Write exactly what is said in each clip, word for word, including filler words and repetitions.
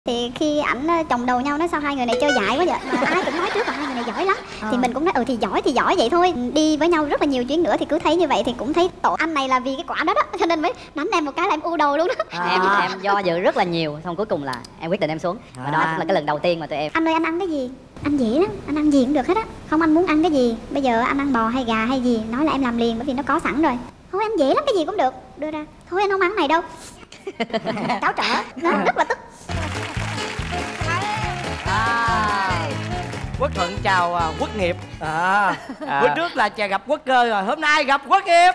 Thì khi ảnh chồng đầu nhau nói sao hai người này chơi dại quá vậy, mà ai cũng nói trước là hai người này giỏi lắm. ờ. Thì mình cũng nói ừ thì giỏi thì giỏi vậy thôi, đi với nhau rất là nhiều chuyến nữa thì cứ thấy như vậy thì cũng thấy tội anh này là vì cái quả đó đó, cho nên mới đánh em một cái là em u đầu luôn đó. À. Em em do dự rất là nhiều, xong cuối cùng là em quyết định em xuống. Và à. đó là cái lần đầu tiên mà tụi em. Anh ơi anh ăn cái gì? Anh dễ lắm, anh ăn gì cũng được hết á. Không anh muốn ăn cái gì, bây giờ anh ăn bò hay gà hay gì, nói là em làm liền bởi vì nó có sẵn rồi. Thôi anh dễ lắm, cái gì cũng được, đưa ra. Thôi anh không ăn này đâu. Cáo trở, nó rất là tức. À, Quốc Thuận chào uh, Quốc Nghiệp. à, à. Bữa trước là chàng gặp Quốc Cơ rồi, hôm nay gặp Quốc Nghiệp.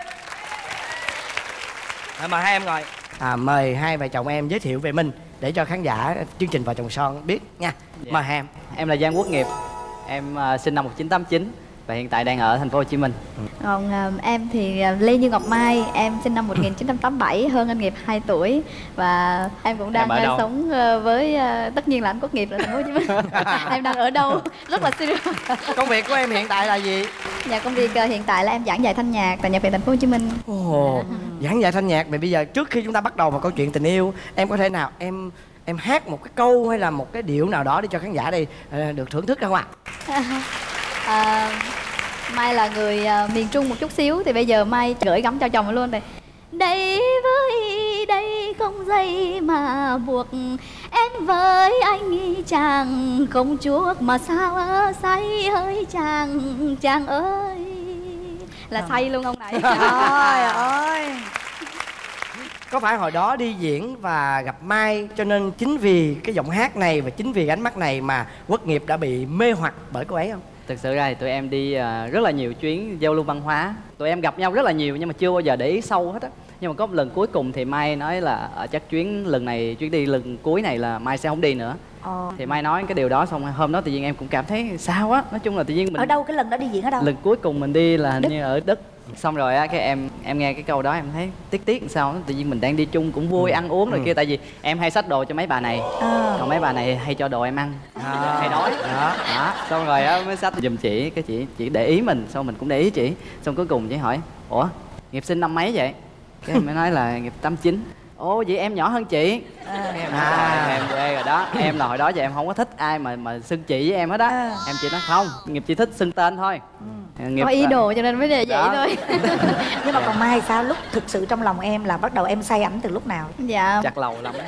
à, Mời hai em ngồi. à, Mời hai vợ chồng em giới thiệu về mình để cho khán giả chương trình Vợ Chồng Son biết nha. Dạ. Mời hai em. Em là Giang Quốc Nghiệp. Em uh, sinh năm một nghìn chín trăm tám mươi chín và hiện tại đang ở thành phố Hồ Chí Minh. Còn uh, em thì uh, Lê Như Ngọc Mai, em sinh năm một nghìn chín trăm tám mươi bảy, hơn anh Nghiệp hai tuổi và em cũng đang em uh, sống uh, với uh, tất nhiên là anh Quốc Nghiệp ở thành phố Hồ Chí Minh. Em đang ở đâu? Rất là serious. Công việc của em hiện tại là gì? Dạ công việc uh, hiện tại là em giảng dạy thanh nhạc tại Nhạc viện thành phố Hồ Chí Minh. Ồ, giảng dạy thanh nhạc. Vậy bây giờ trước khi chúng ta bắt đầu vào câu chuyện tình yêu, em có thể nào em em hát một cái câu hay là một cái điệu nào đó để cho khán giả đây uh, được thưởng thức không ạ? À? À, Mai là người uh, miền Trung một chút xíu thì bây giờ Mai gửi gắm cho chồng luôn này. Đây với đây không dây mà buộc em với anh chàng không chuốc mà sao say hơi chàng chàng ơi. Là say luôn ông này. Trời ơi. Có phải hồi đó đi diễn và gặp Mai cho nên chính vì cái giọng hát này và chính vì ánh mắt này mà Quốc Nghiệp đã bị mê hoặc bởi cô ấy không? Thực sự ra thì tụi em đi uh, rất là nhiều chuyến giao lưu văn hóa. Tụi em gặp nhau rất là nhiều nhưng mà chưa bao giờ để ý sâu hết á. Nhưng mà có một lần cuối cùng thì Mai nói là uh, chắc chuyến lần này, chuyến đi lần cuối này là Mai sẽ không đi nữa. Ờ. Thì Mai nói cái điều đó xong hôm đó tự nhiên em cũng cảm thấy sao á. Nói chung là tự nhiên mình... Ở đâu? Cái lần đó đi diễn ở đâu? Lần cuối cùng mình đi là hình như ở Đức. Xong rồi á cái em em nghe cái câu đó em thấy tiếc tiếc làm sao đó. Tự nhiên mình đang đi chung cũng vui, ừ. ăn uống rồi ừ. kia. Tại vì em hay xách đồ cho mấy bà này, à. còn mấy bà này hay cho đồ em ăn, à. hay đói đó. đó xong rồi á mới xách giùm chị, cái chị chị để ý mình, xong mình cũng để ý chị. Xong cuối cùng chị hỏi ủa Nghiệp sinh năm mấy vậy? Cái em mới nói là Nghiệp tám chín. Ồ vậy em nhỏ hơn chị. À. Em nói à. em quê rồi đó. Em là hồi đó giờ em không có thích ai mà mà xưng chị với em hết á. À. Em chỉ nói không, Nghiệp chỉ thích xưng tên thôi. Ừ. Nghiệp có ý là... đồ cho nên mới vậy đó. Thôi. Nhưng mà còn Mai sao, lúc thực sự trong lòng em là bắt đầu em say ảnh từ lúc nào? Dạ chắc lâu lắm.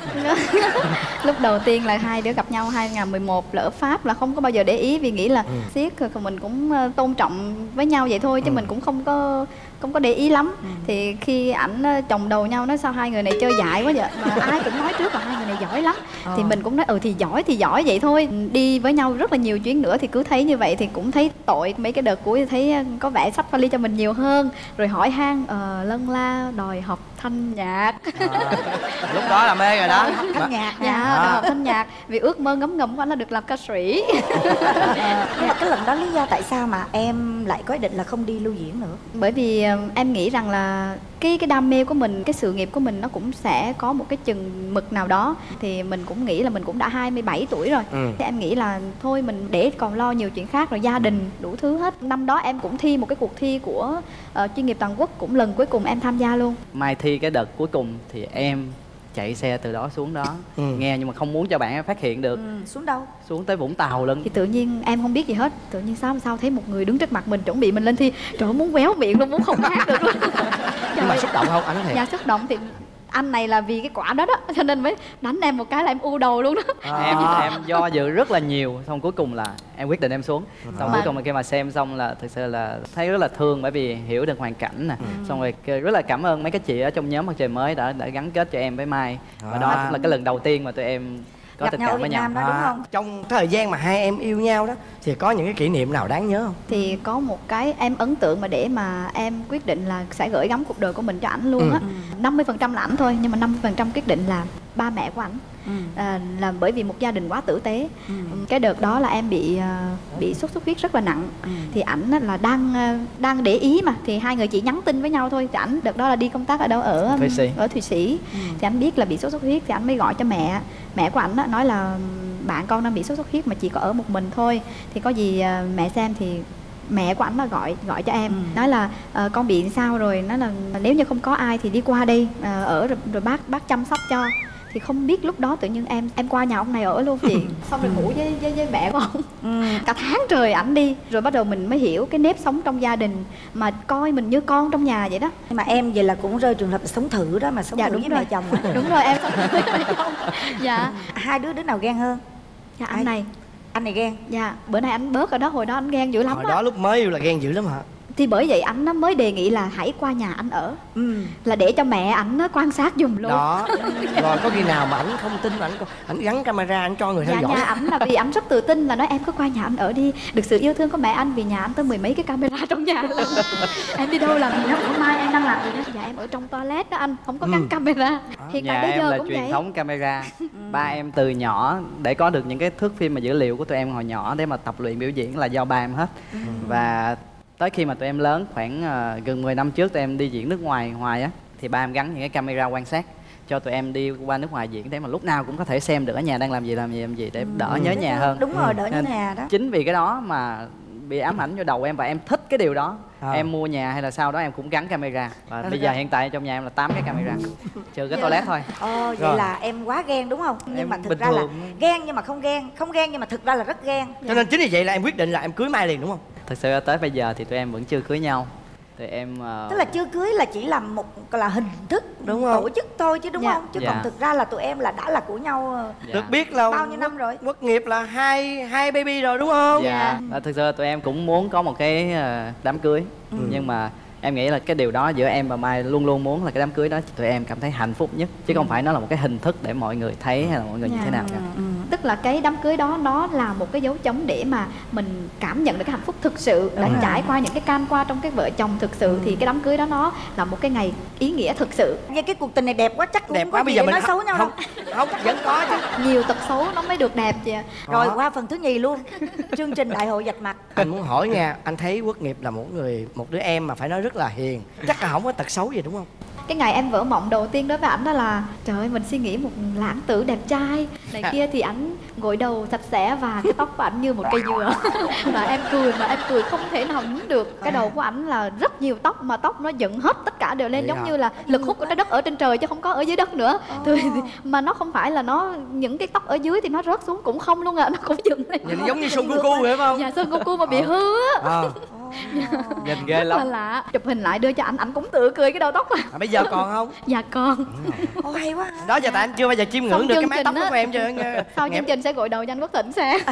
Lúc đầu tiên là hai đứa gặp nhau hai nghìn mười một là ở Pháp, là không có bao giờ để ý vì nghĩ là ừ. siết rồi mình cũng tôn trọng với nhau vậy thôi chứ ừ. mình cũng không có không có để ý lắm. Ừ. Thì khi ảnh chồng đầu nhau nói sao hai người này chơi dại quá vậy, mà ai cũng nói trước là hai người này giỏi lắm. ờ. Thì mình cũng nói ừ thì giỏi thì giỏi vậy thôi, đi với nhau rất là nhiều chuyến nữa thì cứ thấy như vậy thì cũng thấy tội. Mấy cái đợt cuối thấy có vẻ sách vali cho mình nhiều hơn, rồi hỏi han ờ, lân la đòi học thanh nhạc. À, lúc đó là mê rồi đó. Học thanh nhạc. Dạ, à. học thanh nhạc vì ước mơ ngấm ngầm của anh là được làm ca sĩ. À, nhưng mà cái lần đó lý do tại sao mà em lại có ý định là không đi lưu diễn nữa? Bởi vì em nghĩ rằng là cái cái đam mê của mình, cái sự nghiệp của mình nó cũng sẽ có một cái chừng mực nào đó. Thì mình cũng nghĩ là mình cũng đã hai mươi bảy tuổi rồi. ừ. Thì em nghĩ là thôi mình để còn lo nhiều chuyện khác, rồi gia đình đủ thứ hết. Năm đó em cũng thi một cái cuộc thi của uh, chuyên nghiệp toàn quốc, cũng lần cuối cùng em tham gia luôn. Mai thi cái đợt cuối cùng thì em chạy xe từ đó xuống đó ừ. nghe nhưng mà không muốn cho bạn em phát hiện được. ừ. Xuống đâu? Xuống tới Vũng Tàu luôn. Thì tự nhiên em không biết gì hết, tự nhiên sao sao thấy một người đứng trước mặt mình chuẩn bị mình lên thi, trời ơi muốn quéo miệng luôn, muốn không hát được luôn. Nhưng mà xúc động không anh? Thiệt dạ xúc động. Thì anh này là vì cái quả đó đó cho nên mới đánh em một cái là em u đầu luôn đó. à. em em do dự rất là nhiều, xong cuối cùng là em quyết định em xuống. Xong à. cuối cùng là khi mà xem xong là thực sự là thấy rất là thương, bởi vì hiểu được hoàn cảnh nè. ừ. Xong rồi rất là cảm ơn mấy cái chị ở trong nhóm Mặt Trời Mới đã đã gắn kết cho em với Mai. Và à. đó là cái lần đầu tiên mà tụi em có gặp tình nhau cảm với nhau đó, đúng không? À, trong thời gian mà hai em yêu nhau đó thì có những cái kỷ niệm nào đáng nhớ không? Thì có một cái em ấn tượng mà để mà em quyết định là sẽ gửi gắm cuộc đời của mình cho ảnh luôn á. ừ. năm mươi phần trăm là ảnh thôi, nhưng mà năm mươi phần trăm quyết định là ba mẹ của ảnh. ừ. à, là bởi vì một gia đình quá tử tế. ừ. Cái đợt đó là em bị uh, bị sốt xuất huyết rất là nặng. ừ. Thì ảnh là đang uh, đang để ý mà, thì hai người chỉ nhắn tin với nhau thôi. Thì ảnh đợt đó là đi công tác ở đâu, ở Thụy Sĩ. ở Thụy Sĩ. ừ. Thì anh biết là bị sốt xuất huyết thì anh mới gọi cho mẹ. Mẹ của ảnh nói là bạn con đang bị sốt xuất huyết mà chỉ có ở một mình thôi, thì có gì uh, mẹ xem. Thì mẹ của ảnh là gọi gọi cho em. ừ. Nói là uh, con bị sao rồi, nói là nếu như không có ai thì đi qua đây uh, ở rồi, rồi bác bác chăm sóc cho. Thì không biết lúc đó tự nhiên em em qua nhà ông này ở luôn chị. Xong rồi ngủ với với, với mẹ của ông. Ừ. Cả tháng trời ảnh đi. Rồi bắt đầu mình mới hiểu cái nếp sống trong gia đình, mà coi mình như con trong nhà vậy đó. Nhưng mà em vậy là cũng rơi trường hợp sống thử đó, mà sống Dạ, thử đúng với rồi. mẹ chồng á. Đúng rồi, em sống thử với mẹ chồng. Dạ. Hai đứa đứa nào ghen hơn? Dạ anh Ai? này. Anh này ghen. Dạ, bữa nay anh bớt rồi đó, hồi đó anh ghen dữ lắm Hồi á. đó lúc mới yêu là ghen dữ lắm hả? Thì bởi vậy anh nó mới đề nghị là hãy qua nhà anh ở. Ừ. Là để cho mẹ ảnh nó quan sát giùm luôn. Đó. Rồi có khi nào mà ảnh không tin, ảnh ảnh gắn camera, ảnh cho người theo Dạ, dõi. nhà ảnh là vì ảnh rất tự tin, là nói em cứ qua nhà anh ở đi, được sự yêu thương của mẹ anh, vì nhà anh tới mười mấy cái camera trong nhà luôn. Em đi đâu làm gì đó, hôm mai em đang làm gì đó, dạ em ở trong toilet đó anh, không có gắn Ừ. camera. Hiện Nhà tại bây em giờ là cũng truyền vậy. thống camera. Ba em từ nhỏ để có được những cái thước phim mà dữ liệu của tụi em hồi nhỏ để mà tập luyện biểu diễn là do ba em hết. Và tới khi mà tụi em lớn khoảng uh, gần mười năm trước tụi em đi diễn nước ngoài ngoài á, thì ba em gắn những cái camera quan sát cho tụi em đi qua nước ngoài diễn, để mà lúc nào cũng có thể xem được ở nhà đang làm gì làm gì làm gì để đỡ nhớ nhà hơn. Đúng rồi, đỡ nhớ Nên nhà đó. chính vì cái đó mà bị ám ảnh vô đầu em, và em thích cái điều đó. À. Em mua nhà hay là sau đó em cũng gắn camera, và bây giờ hiện tại trong nhà em là tám cái camera, trừ cái toilet thôi. Ồ, vậy Rồi. là em quá ghen đúng không? Nhưng Em mà thực bình ra là thường. ghen nhưng mà không ghen, không ghen nhưng mà thực ra là rất ghen. Cho nên chính vì vậy là em quyết định là em cưới Mai liền đúng không? Thực sự tới bây giờ thì tụi em vẫn chưa cưới nhau. Tụi em uh, Tức là chưa cưới là chỉ là một gọi là hình thức, Đúng không? tổ chức thôi chứ đúng Dạ. không? Chứ Dạ. còn thực ra là tụi em là đã là của nhau ờ, dạ. Được biết là bao nhiêu năm rồi? Quốc nghiệp là hai hai baby rồi đúng không? Dạ. Dạ. Thực sự là tụi em cũng muốn có một cái ờ, đám cưới, nhưng mà em nghĩ là cái điều đó giữa em và Mai luôn luôn muốn là cái đám cưới đó tụi em cảm thấy hạnh phúc nhất, chứ không phải nó là một cái hình thức để mọi người thấy hay là mọi người như Dạ. thế nào cả. Tức là cái đám cưới đó nó là một cái dấu chấm để mà mình cảm nhận được cái hạnh phúc thực sự, đã Đúng rồi. trải qua những cái can qua trong cái vợ chồng thực sự, thì cái đám cưới đó nó là một cái ngày ý nghĩa thực sự. Nhưng cái cuộc tình này đẹp quá chắc cũng Đẹp không quá có bây gì giờ để mình nói xấu nhau không, đâu. không vẫn có chứ. Nhiều tật xấu nó mới được đẹp chị ạ. Rồi Đó. qua phần thứ nhì luôn. Chương trình đại hội vạch mặt. Anh muốn hỏi nha, anh thấy Quốc nghiệp là một người, một đứa em mà phải nói rất là hiền, chắc là không có tật xấu gì đúng không? Cái ngày em vỡ mộng đầu tiên đối với ảnh đó là trời ơi, mình suy nghĩ một lãng tử đẹp trai này kia, thì ảnh gội đầu sạch sẽ và cái tóc của ảnh như một cây dừa. Và em cười mà em cười không thể nào nín được. Cái đầu của ảnh là rất nhiều tóc, mà tóc nó dựng hết tất cả đều lên, Vậy giống hả? như là lực hút của trái đất ở trên trời chứ không có ở dưới đất nữa. Thì, mà nó không phải là nó, những cái tóc ở dưới thì nó rớt xuống cũng không luôn à, nó cũng dựng lên. Nhìn giống như Son Goku vậy phải không? Dạ, Son Goku mà bị hư á. Ờ. Nhìn ghê Rất là lắm. lạ. Chụp hình lại đưa cho ảnh, ảnh cũng tự cười cái đầu tóc mà. À, bây giờ còn không? Dạ con. Ồ, hay quá. Đó giờ tại anh chưa bao giờ chiêm ngưỡng Xong được cái chương mái trình tóc đó á. của em chưa nghe. Sau Nghe- chương trình sẽ gội đầu cho anh Quốc Thịnh sẽ.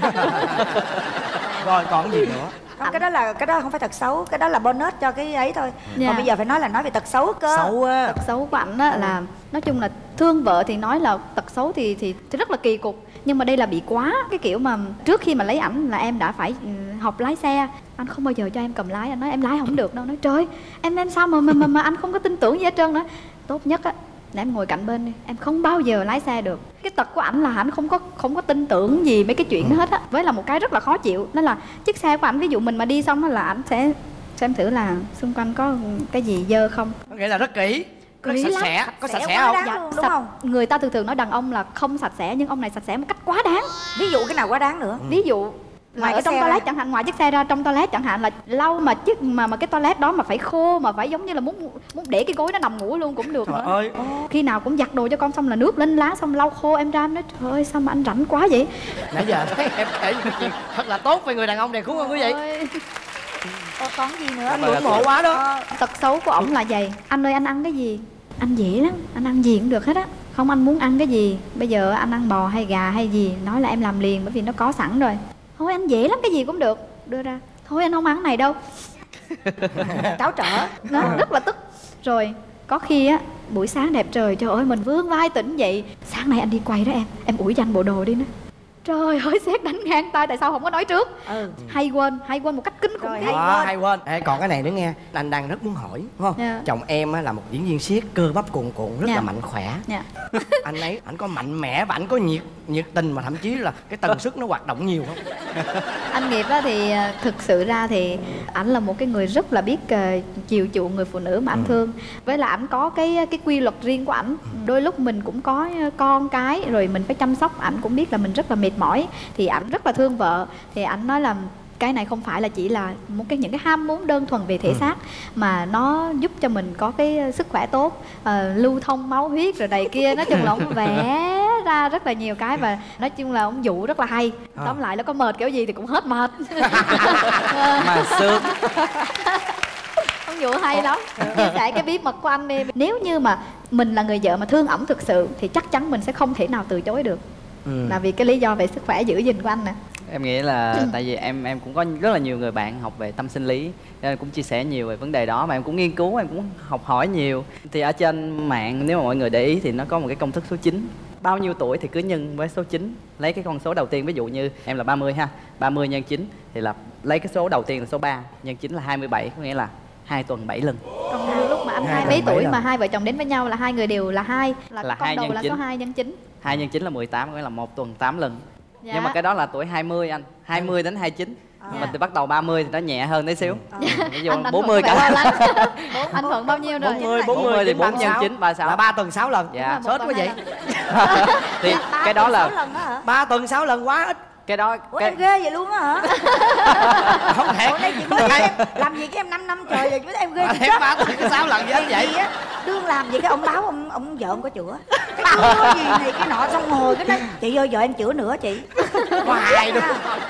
Rồi còn gì nữa? Không, cái đó là cái đó không phải tật xấu, cái đó là bonus cho cái ấy thôi. Dạ. Còn bây giờ phải nói là nói về tật xấu cơ. Xấu á. Tật xấu của ảnh á là nói chung là thương vợ thì nói là tật xấu thì, thì thì rất là kỳ cục, nhưng mà đây là bị quá. Cái kiểu mà trước khi mà lấy ảnh là em đã phải ừ, học lái xe. Anh không bao giờ cho em cầm lái, anh nói em lái không được đâu. Nói trời, em em sao mà mà mà, mà anh không có tin tưởng gì hết trơn nữa. Tốt nhất á là em ngồi cạnh bên đi, em không bao giờ lái xe được. Cái tật của ảnh là ảnh không có không có tin tưởng gì mấy cái chuyện đó hết á. Với là một cái rất là khó chịu, đó là chiếc xe của ảnh, ví dụ mình mà đi xong đó là ảnh sẽ xem thử là xung quanh có cái gì dơ không. Có nghĩa là rất kỹ, rất Kỹ sạch lắm. sẽ. Có sạch Sạch sẽ sẽ không? quá đáng. luôn, đúng sạch- không? Người ta thường thường nói đàn ông là không sạch sẽ, nhưng ông này sạch sẽ một cách quá đáng. Ví dụ cái nào quá đáng nữa? Ví dụ là Ngoài ở cái trong xe toilet ra. chẳng hạn, ngoài chiếc xe ra, trong toilet chẳng hạn là lau mà chiếc mà mà cái toilet đó mà phải khô, mà phải giống như là muốn muốn để cái gối nó nằm ngủ luôn cũng được Trời nữa. ơi. Khi nào cũng giặt đồ cho con xong là nước lên lá, xong lau khô. Em ra em nói trời ơi sao mà anh rảnh quá vậy. Nãy giờ thấy em kể những chuyện thật là tốt về người đàn ông này, đúng không quý vị? Ơi, Ồ, còn gì nữa? Anh ngưỡng mộ quá đó. tật xấu của ổng là vậy. Anh ơi anh ăn cái gì? Anh dễ lắm, anh ăn gì cũng được hết á. Không, anh muốn ăn cái gì, bây giờ anh ăn bò hay gà hay gì, nói là em làm liền bởi vì nó có sẵn rồi. Thôi anh dễ lắm, cái gì cũng được, đưa ra. Thôi anh không ăn này đâu. Tráo trở. Nó rất là tức. Rồi có khi á buổi sáng đẹp trời, trời ơi mình vươn vai tỉnh dậy, sáng nay anh đi quay đó em em ủi danh bộ đồ đi nữa. Trời ơi sếp đánh ngang tay, tại sao không có nói trước. Ừ. Hay quên, hay quên một cách kinh khủng Rồi, khiếp. hay Đó, quên. hay quên. Ê, còn cái này nữa nghe, anh đang rất muốn hỏi, đúng không? Dạ. Chồng em á, là một diễn viên siết, cơ bắp cuồn cuộn, rất Dạ. là mạnh khỏe. Dạ. Anh ấy, ảnh có mạnh mẽ và ảnh có nhiệt nhiệt tình, mà thậm chí là cái tần suất nó hoạt động nhiều không? Anh Nghiệp á thì à, thực sự ra thì ảnh là một cái người rất là biết uh, chiều chuộng người phụ nữ mà anh thương. Với là ảnh có cái cái quy luật riêng của ảnh. Đôi lúc mình cũng có con cái rồi mình phải chăm sóc, ảnh cũng biết là mình rất là mệt mỏi, thì ảnh rất là thương vợ. Thì ảnh nói là cái này không phải là chỉ là một cái những cái ham muốn đơn thuần về thể ừ. xác, mà nó giúp cho mình có cái sức khỏe tốt, uh, lưu thông máu huyết rồi đầy kia. Nói chung là ông vẽ ra rất là nhiều cái, và nói chung là ông dụ rất là hay. à. Tóm lại là có mệt kiểu gì thì cũng hết mệt. Mà sướng. Ông dụ hay lắm. Chia sẻ cái bí mật của anh đi. Nếu như mà mình là người vợ mà thương ổng thực sự thì chắc chắn mình sẽ không thể nào từ chối được. ừ. Là vì cái lý do về sức khỏe giữ gìn của anh nè. Em nghĩ là ừ. tại vì em em cũng có rất là nhiều người bạn học về tâm sinh lý, nên cũng chia sẻ nhiều về vấn đề đó, mà em cũng nghiên cứu, em cũng học hỏi nhiều. Thì ở trên mạng nếu mà mọi người để ý thì nó có một cái công thức số chín. Bao nhiêu tuổi thì cứ nhân với số chín. Lấy cái con số đầu tiên, ví dụ như em là ba mươi ha, ba mươi nhân chín thì là lấy cái số đầu tiên là số ba, nhân chín là hai mươi bảy, có nghĩa là hai tuần bảy lần. Còn lúc mà anh hai mấy tuổi mà hai vợ chồng đến với nhau là hai người đều là hai, là, là con đầu là số hai nhân chín. hai nhân chín là mười tám, có nghĩa là một tuần tám lần. Dạ. Nhưng mà cái đó là tuổi hai mươi anh, hai mươi đến hai mươi chín. Dạ. Mình từ bắt đầu ba mươi thì nó nhẹ hơn tí xíu. Ví dụ bốn mươi cả. Anh Thuận bao nhiêu rồi? bốn mươi, bốn mươi thì bốn nhân chín, ba mươi sáu. Là ba tuần sáu lần. Dạ. Sớt quá vậy. Thì cái đó là ba tuần sáu lần quá ít. Cái đó Ủa cái... em ghê vậy luôn á hả? Không thể. Ủa đây chị mới em làm gì cái em năm năm trời rồi chứ em ghê chị chết. Ba tuần sáu lần vậy vậy á. Đương làm vậy cái ông báo ông ông vợ ông có chữa. Cái gì này cái nọ xong ngồi cái nói chị ơi vợ em chữa nữa chị. Hoài luôn.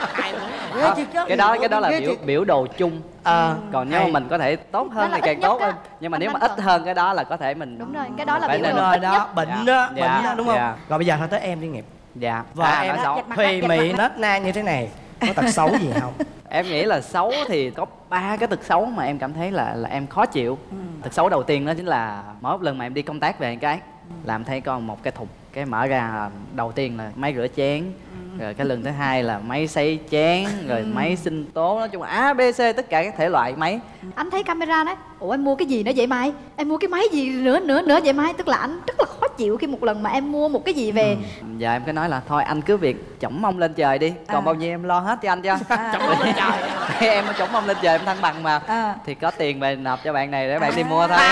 À, cái đó cái đó là biểu biểu đồ chung. À, còn nếu mà mình có thể tốt hơn thì càng tốt hơn, nhưng mà nếu mà ít hơn cái đó là có thể mình đúng rồi, cái đó là biểu đồ rồi đó, bệnh đó, bệnh đó đúng không? Rồi bây giờ thôi tới em đi Nghiệp. Dạ. Vợ à, em xấu thùy mị nết na như thế này có tật xấu gì không? Em nghĩ là xấu thì có ba cái tật xấu mà em cảm thấy là là em khó chịu. ừ. Tật xấu đầu tiên đó chính là mỗi lần mà em đi công tác về cái làm thấy con một cái thùng, cái mở ra đầu tiên là máy rửa chén, ừ. rồi cái lần thứ hai là máy sấy chén, rồi ừ. máy sinh tố, nói chung là A B C tất cả các thể loại máy. Anh thấy camera đấy, ủa em mua cái gì nữa vậy Mai? Em mua cái máy gì nữa nữa nữa vậy Mai? Tức là anh rất là khó chịu khi một lần mà em mua một cái gì về. ừ. Giờ em cứ nói là thôi anh cứ việc chổng mông lên trời đi, còn à. bao nhiêu em lo hết cho anh cho. À. Chổng mông lên trời. Em chổng mông lên trời em thăng bằng mà. À. Thì có tiền về nộp cho bạn này để bạn à. đi mua thôi.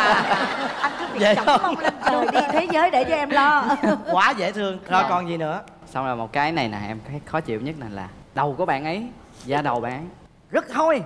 Anh cứ việc chổng mông lên trời đi thế giới để cho em lo. Quá dễ thương. Rồi dạ. còn gì nữa? Xong rồi một cái này nè em thấy khó chịu nhất này là đầu của bạn ấy, da đầu bạn ấy rất hôi.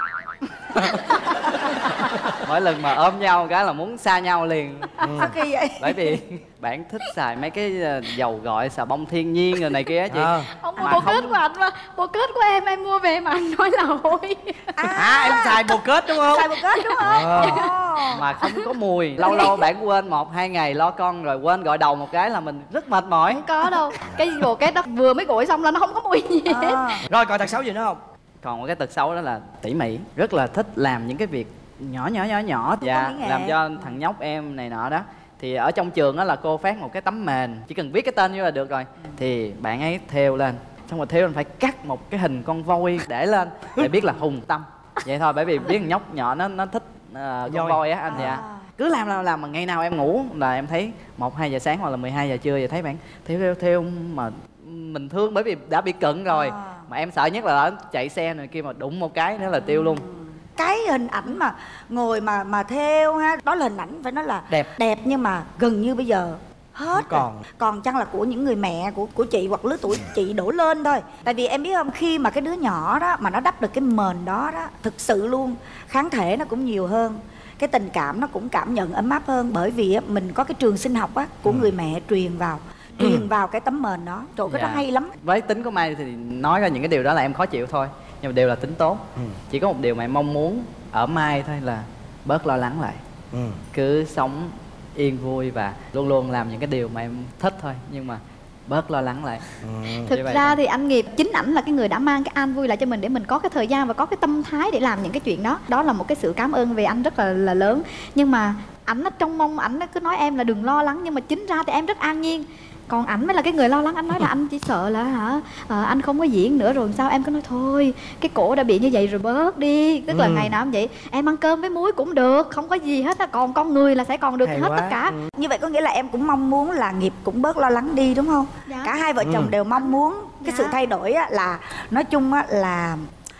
Mỗi lần mà ôm nhau cái là muốn xa nhau liền. ừ. Kỳ vậy? Bởi vì bạn thích xài mấy cái dầu gội xà bông thiên nhiên rồi này kia á chị. à. Ông mua bộ không... kết của anh mà, bộ kết của em em mua về mà anh nói là hôi. À, à em xài bộ kết đúng không? Xài bộ kết đúng không? à. Mà không có mùi. Lâu lâu bạn quên một hai ngày lo con rồi quên gội đầu một cái là mình rất mệt mỏi. Không có đâu, cái bộ kết đó vừa mới gội xong là nó không có mùi gì hết. à. Rồi còn tật xấu gì nữa không? Còn một cái tật xấu đó là tỉ mỉ, rất là thích làm những cái việc nhỏ nhỏ nhỏ nhỏ dạ, làm cho thằng nhóc em này nọ đó. Thì ở trong trường đó là cô phát một cái tấm mền, chỉ cần viết cái tên vô là được rồi. Thì bạn ấy thêu lên, xong rồi thêu lên phải cắt một cái hình con voi để lên để biết là Hùng Tâm. Vậy thôi, bởi vì biết thằng nhóc nhỏ nó nó thích uh, con voi á anh. Dạ. Cứ làm làm làm mà ngày nào em ngủ là em thấy một hai giờ sáng hoặc là mười hai giờ trưa vậy thấy bạn thêu thêu thêu mà mình thương, bởi vì đã bị cận rồi. à. Mà em sợ nhất là chạy xe này kia mà đụng một cái nữa là tiêu luôn. Cái hình ảnh mà ngồi mà mà theo ha, đó là hình ảnh phải nói là đẹp đẹp nhưng mà gần như bây giờ hết còn rồi. Còn chăng là của những người mẹ của của chị hoặc lứa tuổi chị đổ lên thôi. Tại vì em biết không, khi mà cái đứa nhỏ đó mà nó đắp được cái mền đó đó, thực sự luôn kháng thể nó cũng nhiều hơn, cái tình cảm nó cũng cảm nhận ấm áp hơn, bởi vì á, mình có cái trường sinh học á của ừ. người mẹ truyền vào truyền ừ. vào cái tấm mền đó. Trời, cái dạ. đó hay lắm. Với tính của Mai thì nói ra những cái điều đó là em khó chịu thôi, nhưng mà đều là tính tốt. ừ. Chỉ có một điều mà em mong muốn ở Mai thôi là bớt lo lắng lại. ừ. Cứ sống yên vui và luôn luôn làm những cái điều mà em thích thôi, nhưng mà bớt lo lắng lại. ừ. Thực ra thôi. Thì anh Nghiệp chính ảnh là cái người đã mang cái an vui lại cho mình để mình có cái thời gian và có cái tâm thái để làm những cái chuyện đó. Đó là một cái sự cảm ơn về anh rất là là lớn. Nhưng mà ảnh nó trông mong ảnh cứ nói em là đừng lo lắng, nhưng mà chính ra thì em rất an nhiên. Còn ảnh mới là cái người lo lắng. Anh nói là anh chỉ sợ là hả à, anh không có diễn nữa rồi sao. Em cứ nói thôi cái cổ đã bị như vậy rồi bớt đi. Tức là ừ. ngày nào cũng vậy, em ăn cơm với muối cũng được, không có gì hết á. Còn con người là sẽ còn được hay hết quá. tất cả. ừ. Như vậy có nghĩa là em cũng mong muốn là Nghiệp cũng bớt lo lắng đi đúng không? Dạ. Cả hai vợ chồng ừ. đều mong muốn cái dạ. sự thay đổi á, là nói chung á, là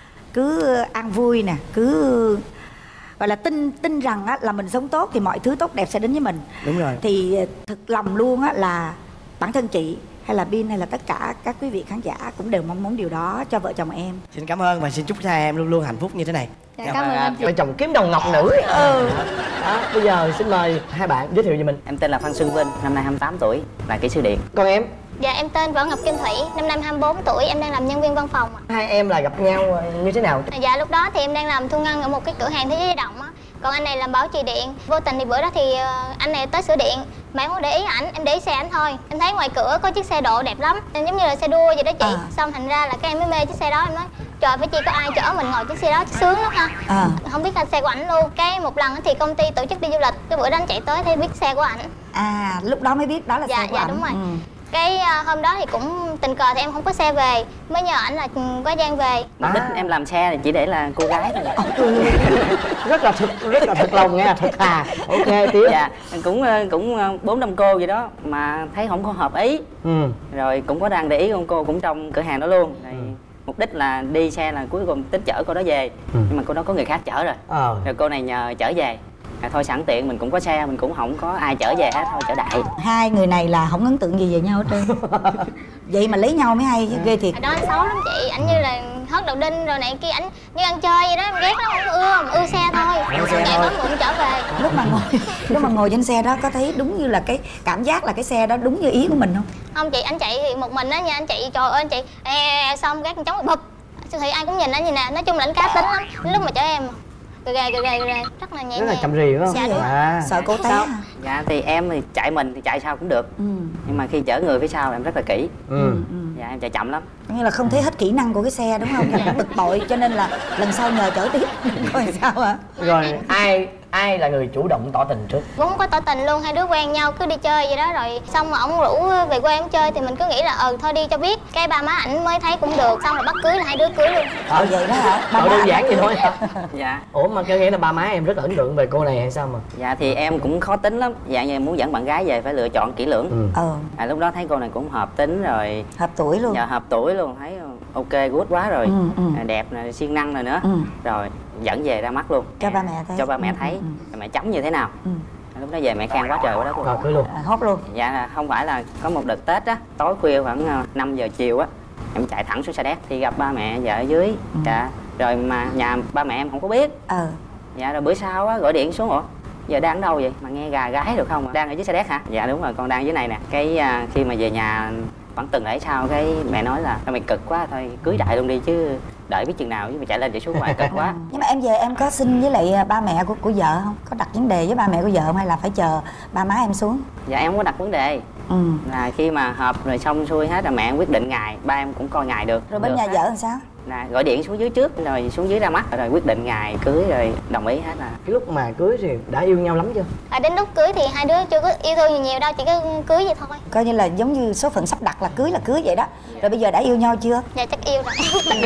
cứ ăn vui nè, cứ gọi là tin tin rằng á, là mình sống tốt thì mọi thứ tốt đẹp sẽ đến với mình. Đúng rồi. Thì thực lòng luôn á, là bản thân chị hay là Bin hay là tất cả các quý vị khán giả cũng đều mong muốn điều đó cho vợ chồng em. Xin cảm ơn và xin chúc hai em luôn luôn hạnh phúc như thế này. Dạ, cảm ơn anh chị. Vợ chồng kiếm đồng ngọc nữ. Ừ. Đó, bây giờ xin mời hai bạn giới thiệu về mình. Em tên là Phan Xuân Vinh, năm nay hai mươi tám tuổi, là kỹ sư điện. Còn em? Dạ em tên Võ Ngọc Kim Thủy, năm nay hai mươi bốn tuổi, em đang làm nhân viên văn phòng ạ. Hai em là gặp nhau như thế nào? Dạ lúc đó thì em đang làm thu ngân ở một cái cửa hàng thế giới di động á. Còn anh này làm bảo trì điện. Vô tình thì bữa đó thì anh này tới sửa điện mà em không để ý ảnh, em để ý xe ảnh thôi. Em thấy ngoài cửa có chiếc xe độ đẹp lắm, giống như là xe đua vậy đó chị. À. Xong thành ra là các em mới mê chiếc xe đó. Em nói trời, phải chi có ai chở mình ngồi chiếc xe đó sướng lắm ha. À. Không biết là xe của ảnh luôn. Cái một lần thì công ty tổ chức đi du lịch, cái bữa đó anh chạy tới thì biết xe của ảnh. À lúc đó mới biết đó là dạ, xe của dạ, ảnh. Đúng rồi. Ừ. Cái uh, hôm đó thì cũng tình cờ thì em không có xe về, mới nhờ ảnh là qua Giang về. Mục đích em làm xe thì chỉ để là cô gái thôi. Rất là thực, rất là thật lòng nghe, thật thà. Ok tiếp. Dạ, cũng cũng bốn năm cô vậy đó mà thấy không có hợp ý. Ừ. Rồi cũng có đang để ý con cô cũng trong cửa hàng đó luôn. Rồi, ừ. Mục đích là đi xe là cuối cùng tính chở cô đó về. Ừ. Nhưng mà cô đó có người khác chở rồi. Ờ. Rồi cô này nhờ chở về. À, thôi sẵn tiện mình cũng có xe, mình cũng không có ai chở về hết, thôi chở đại. Hai người này là không ấn tượng gì về nhau hết trơn. Vậy mà lấy nhau mới hay chứ, ghê thiệt. Đó anh xấu lắm chị, ảnh như là hớt đầu đinh rồi này kia, ảnh như ăn chơi vậy đó, em ghét lắm, không ưa, mà ưa xe thôi. Chạy bấm bụng trở về. Lúc mà ngồi lúc mà ngồi trên xe đó có thấy đúng như là cái cảm giác là cái xe đó đúng như ý của mình không? Không chị, anh chạy thì một mình á nha, anh chạy trời ơi anh chạy e, xong cái chống bụp. Thì ai cũng nhìn anh như nè, nói chung là anh cá tính lắm. Đến lúc mà chở em gà gà gà gà rất là nhẹ nhàng. Rất là chậm rì phải không? Dạ, đúng. À. Sợ cô té hả? Dạ thì em thì chạy mình thì chạy sao cũng được. Ừ. Nhưng mà khi chở người phía sau em rất là kỹ. Ừ. Dạ em chạy chậm lắm. Nghĩa là không thấy hết kỹ năng của cái xe đúng không? Dạ. Bực bội cho nên là lần sau nhờ chở tiếp. Rồi sao hả? Rồi ai ai là người chủ động tỏ tình trước? Cũng có tỏ tình luôn, hai đứa quen nhau cứ đi chơi vậy đó, rồi xong mà ông rủ về quê em chơi thì mình cứ nghĩ là ừ thôi đi cho biết, cái ba má ảnh mới thấy cũng được, xong rồi bắt cưới là hai đứa cưới luôn. Ờ vậy đó hả? Ba đơn giản vậy thôi hả? Dạ. Ủa mà cái nghĩa là ba má em rất là ấn tượng về cô này hay sao mà? Dạ thì em cũng khó tính lắm, dạng như muốn dẫn bạn gái về phải lựa chọn kỹ lưỡng. Ừ. Ờ. À, lúc đó thấy cô này cũng hợp tính rồi. Hợp tuổi luôn. Dạ hợp tuổi luôn, thấy ok good quá rồi. Ừ, ừ. Đẹp nè, siêng năng rồi nữa. Ừ. Rồi dẫn về ra mắt luôn. Cho ba mẹ thấy. Cho ba mẹ thấy. Ừ, ừ. Mẹ chấm như thế nào. Ừ. Lúc đó về mẹ khen quá trời quá đất luôn. Rồi cưới luôn. À, hốt luôn. Dạ là không phải là có một đợt Tết á, tối khuya khoảng năm giờ chiều á, em chạy thẳng xuống Sa Đéc thì gặp ba mẹ vợ ở dưới. Ừ. Dạ. Rồi mà nhà ba mẹ em không có biết. Ờ. Dạ rồi bữa sau á gọi điện xuống, ủa giờ đang ở đâu vậy mà nghe gà gái được không? Đang ở dưới Sa Đéc hả? Dạ đúng rồi, con đang dưới này nè. Cái à, khi mà về nhà khoảng tuần lễ sau cái mẹ nói là mày cực quá thôi cưới đại luôn đi chứ đợi biết chừng nào chứ mày chạy lên chạy xuống ngoài cực quá. Nhưng mà em về em có xin với lại ba mẹ của của vợ không? Có đặt vấn đề với ba mẹ của vợ không hay là phải chờ ba má em xuống? Dạ em không có đặt vấn đề. Ừ. Là khi mà họp rồi xong xuôi hết là mẹ em quyết định ngày, ba em cũng coi ngày được. Rồi bên được nhà hết. vợ làm sao? Là gọi điện xuống dưới trước rồi xuống dưới ra mắt rồi quyết định ngày cưới rồi đồng ý hết. Là cái lúc mà cưới thì đã yêu nhau lắm chưa? À, đến lúc cưới thì hai đứa chưa có yêu thương gì nhiều đâu, chỉ có cưới vậy thôi. Coi như là giống như số phận sắp đặt là cưới là cưới vậy đó. Rồi bây giờ đã yêu nhau chưa? Dạ chắc yêu rồi.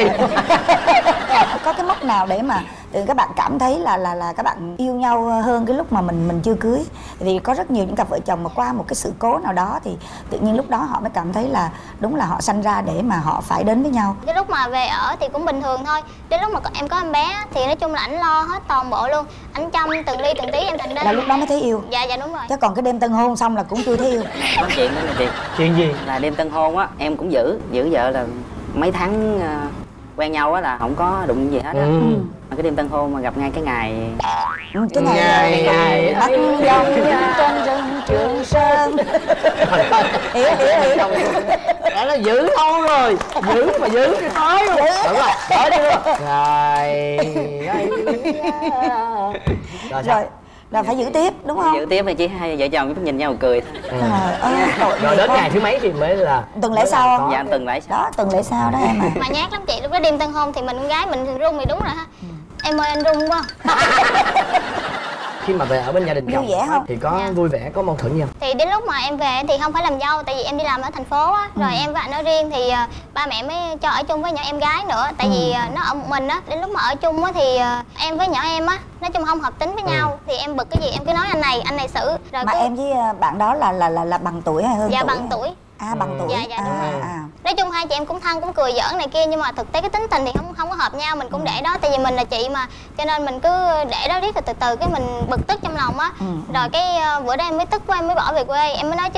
Có cái mốc nào để mà các bạn cảm thấy là là là các bạn yêu nhau hơn cái lúc mà mình mình chưa cưới? Vì có rất nhiều những cặp vợ chồng mà qua một cái sự cố nào đó thì tự nhiên lúc đó họ mới cảm thấy là đúng là họ sanh ra để mà họ phải đến với nhau. Cái lúc mà về ở thì cũng bình thường thôi. Đến lúc mà em có em bé thì nói chung là ảnh lo hết toàn bộ luôn. Ảnh chăm từng ly từng tí em thành ra là lúc đó mới thấy yêu. Dạ dạ đúng rồi. Chứ còn cái đêm tân hôn xong là cũng chưa thấy yêu. Có chuyện đó là chị. Chuyện gì? Là đêm tân hôn á em cũng giữ giữ vợ là mấy tháng uh, quen nhau á là không có đụng gì hết á. Ừ. Cái đêm tân hôn mà gặp ngay cái ngày cái ngày ngày, ngày bắt dòng trên rừng Trường Sơn. Hiểu hiểu hiểu. Đã là giữ lâu rồi, giữ mà giữ cái nói luôn. Đúng rồi, nói đi luôn. Rồi. Rồi rồi là phải giữ tiếp đúng không? Giữ tiếp thì chỉ hai vợ chồng cứ nhìn nhau cười thôi. Ừ. Rồi, rồi đến ngày thứ mấy thì mới là tuần lễ sau không? Dạ tuần lễ sau. Đó tuần lễ sau đó em à. Mà nhát lắm chị, lúc đó đêm tân hôn thì mình con gái mình run thì đúng rồi ha. Ừ. Em ơi anh run quá. Khi mà về ở bên gia đình chồng thì có dạ. vui vẻ, có mâu thuẫn gì không? Thì đến lúc mà em về thì không phải làm dâu, tại vì em đi làm ở thành phố á, rồi ừ. em và anh ở riêng thì uh, ba mẹ mới cho ở chung với nhỏ em gái nữa, tại ừ. vì uh, nó ở một mình á. Đến lúc mà ở chung á thì uh, em với nhỏ em á nói chung không hợp tính với ừ. nhau, thì em bực cái gì em cứ nói anh này anh này xử. Rồi mà cứ... em với bạn đó là là là, là bằng tuổi hay hơn dạ, tuổi? Dạ bằng tuổi. À bằng tuổi. Dạ dạ đúng à, rồi. À. Nói chung hai chị em cũng thân cũng cười giỡn này kia, nhưng mà thực tế cái tính tình thì không không có hợp nhau, mình cũng để đó, tại vì mình là chị mà, cho nên mình cứ để đó riết rồi từ từ cái mình bực tức trong lòng á. Ừ. Rồi cái uh, bữa đó em mới tức quá em mới bỏ về quê, em mới nói chứ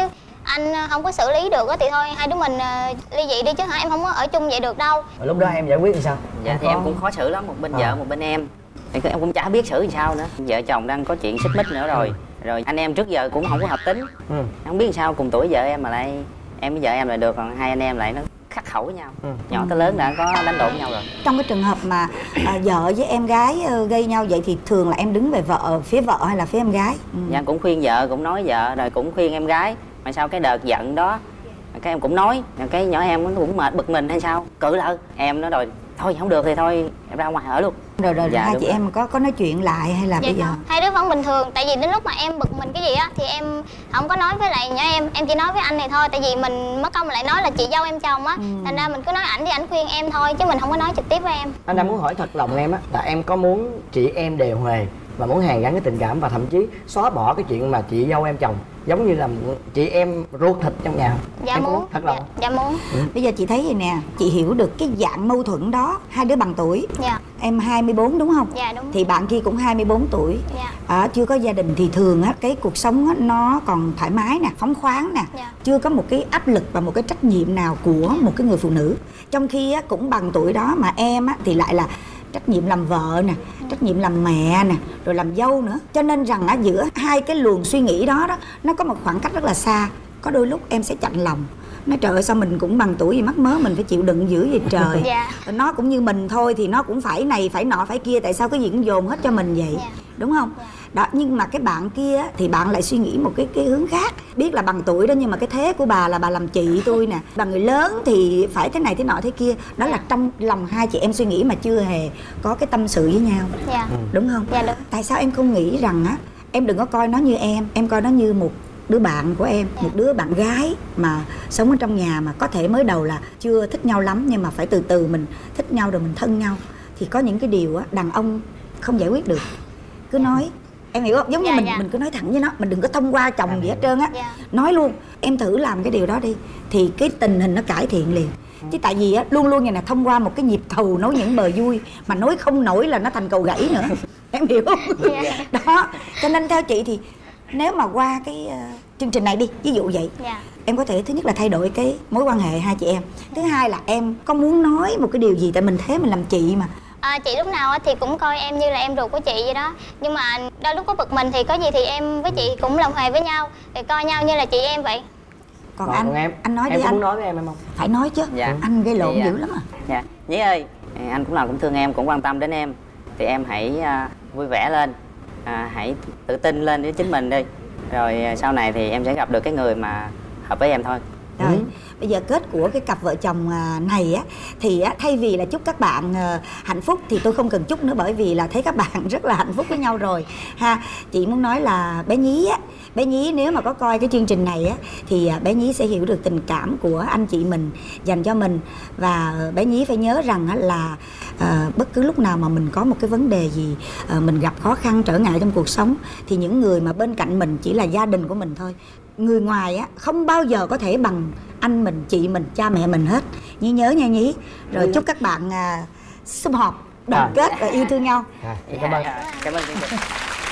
anh không có xử lý được á thì thôi hai đứa mình uh, ly dị đi chứ hả, em không có ở chung vậy được đâu. Rồi lúc đó em giải quyết thì sao? Dạ em thì có... em cũng khó xử lắm, một bên à. vợ một bên em thì em cũng chả biết xử làm sao nữa. Vợ chồng đang có chuyện xích mích nữa rồi. Ừ. Rồi anh em trước giờ cũng không có hợp tính. Ừ. Không biết làm sao cùng tuổi vợ em mà lại em với vợ em lại được, còn hai anh em lại nó khắc khẩu với nhau. Ừ. Nhỏ tới lớn đã có đánh đổ với nhau rồi. Trong cái trường hợp mà à, vợ với em gái uh, gây nhau vậy thì thường là em đứng về vợ, phía vợ hay là phía em gái? Ừ. Dạ cũng khuyên vợ, cũng nói vợ, rồi cũng khuyên em gái. Mà sao cái đợt giận đó cái em cũng nói, cái nhỏ em nó cũng mệt bực mình hay sao cự lại em nó rồi thôi không được thì thôi em ra ngoài ở luôn. Rồi rồi dạ, hai chị rồi. Em có có nói chuyện lại hay là dạ bây giờ không. Hai đứa vẫn bình thường, tại vì đến lúc mà em bực mình cái gì á thì em không có nói với lại nhỏ em, em chỉ nói với anh này thôi, tại vì mình mất công lại nói là chị dâu em chồng á. Ừ. Thành ra mình cứ nói ảnh thì ảnh khuyên em thôi chứ mình không có nói trực tiếp với em. Anh đang muốn hỏi thật lòng em á là em có muốn chị em đều huề và muốn hàn gắn cái tình cảm và thậm chí xóa bỏ cái chuyện mà chị dâu em chồng giống như là chị em ruột thịt trong nhà? Dạ em muốn. Thật lòng. Dạ, dạ muốn. Ừ. Bây giờ chị thấy vậy nè, chị hiểu được cái dạng mâu thuẫn đó. Hai đứa bằng tuổi. Dạ. Em hai mươi bốn đúng không? Dạ đúng. Thì bạn kia cũng hai mươi bốn tuổi. Dạ. À, chưa có gia đình thì thường á cái cuộc sống á nó còn thoải mái nè, phóng khoáng nè. Dạ. Chưa có một cái áp lực và một cái trách nhiệm nào của một cái người phụ nữ. Trong khi á cũng bằng tuổi đó mà em á thì lại là trách nhiệm làm vợ nè, trách nhiệm làm mẹ nè, rồi làm dâu nữa. Cho nên rằng á giữa hai cái luồng suy nghĩ đó đó nó có một khoảng cách rất là xa. Có đôi lúc em sẽ chạnh lòng, nói trời ơi sao mình cũng bằng tuổi gì mắc mớ mình phải chịu đựng dữ vậy trời. Dạ. Nó cũng như mình thôi thì nó cũng phải này phải nọ phải kia, tại sao cái gì cũng dồn hết cho mình vậy? Dạ. Đúng không? Dạ. Đó, nhưng mà cái bạn kia thì bạn lại suy nghĩ một cái cái hướng khác. Biết là bằng tuổi đó nhưng mà cái thế của bà là bà làm chị tôi nè, bà người lớn thì phải thế này thế nọ thế kia. Đó là trong lòng hai chị em suy nghĩ mà chưa hề có cái tâm sự với nhau. Dạ. Đúng không? Dạ đúng. Tại sao em không nghĩ rằng á em đừng có coi nó như em, em coi nó như một đứa bạn của em, dạ. Một đứa bạn gái mà sống ở trong nhà mà có thể mới đầu là chưa thích nhau lắm nhưng mà phải từ từ mình thích nhau rồi mình thân nhau. Thì có những cái điều á đàn ông không giải quyết được. Cứ nói, em hiểu không? Giống như dạ, mình dạ. mình cứ nói thẳng với nó, mình đừng có thông qua chồng gì hết trơn á. Dạ. Nói luôn, em thử làm cái điều đó đi thì cái tình hình nó cải thiện liền. Chứ tại vì á luôn luôn như này thông qua một cái nhịp thầu nối những bờ vui mà nối không nổi là nó thành cầu gãy nữa. Em hiểu không? Dạ. Đó, cho nên theo chị thì nếu mà qua cái uh, chương trình này đi, ví dụ vậy, yeah. Em có thể thứ nhất là thay đổi cái mối quan hệ hai chị em. Thứ hai là em có muốn nói một cái điều gì, tại mình thế mình làm chị mà. À, chị lúc nào thì cũng coi em như là em ruột của chị vậy đó. Nhưng mà đôi lúc có bực mình thì có gì thì em với chị cũng làm hòa với nhau, thì coi nhau như là chị em vậy. Còn, Còn anh, em, anh nói em đi anh. Em muốn nói với em em không? Phải nói chứ, dạ. Anh gây lộn dạ. dữ lắm à. Dạ, Nhí ơi, anh cũng nào cũng thương em, cũng quan tâm đến em. Thì em hãy uh, vui vẻ lên, uh, hãy tự tin lên với chính mình đi. Rồi sau này thì em sẽ gặp được cái người mà hợp với em thôi. Rồi, ừ. Bây giờ kết của cái cặp vợ chồng này á thì á, thay vì là chúc các bạn uh, hạnh phúc thì tôi không cần chúc nữa, bởi vì là thấy các bạn rất là hạnh phúc với nhau rồi ha. Chị muốn nói là bé Nhí á, bé Nhí nếu mà có coi cái chương trình này á thì uh, bé Nhí sẽ hiểu được tình cảm của anh chị mình dành cho mình. Và uh, bé Nhí phải nhớ rằng á, là uh, bất cứ lúc nào mà mình có một cái vấn đề gì, uh, mình gặp khó khăn trở ngại trong cuộc sống thì những người mà bên cạnh mình chỉ là gia đình của mình thôi. Người ngoài á không bao giờ có thể bằng anh mình, chị mình, cha mẹ mình hết. Nhí nhớ nha Nhí. Rồi ừ. chúc các bạn à, sum họp, đoàn à. kết và yêu thương nhau. À, cảm ơn. Cảm ơn chương trình.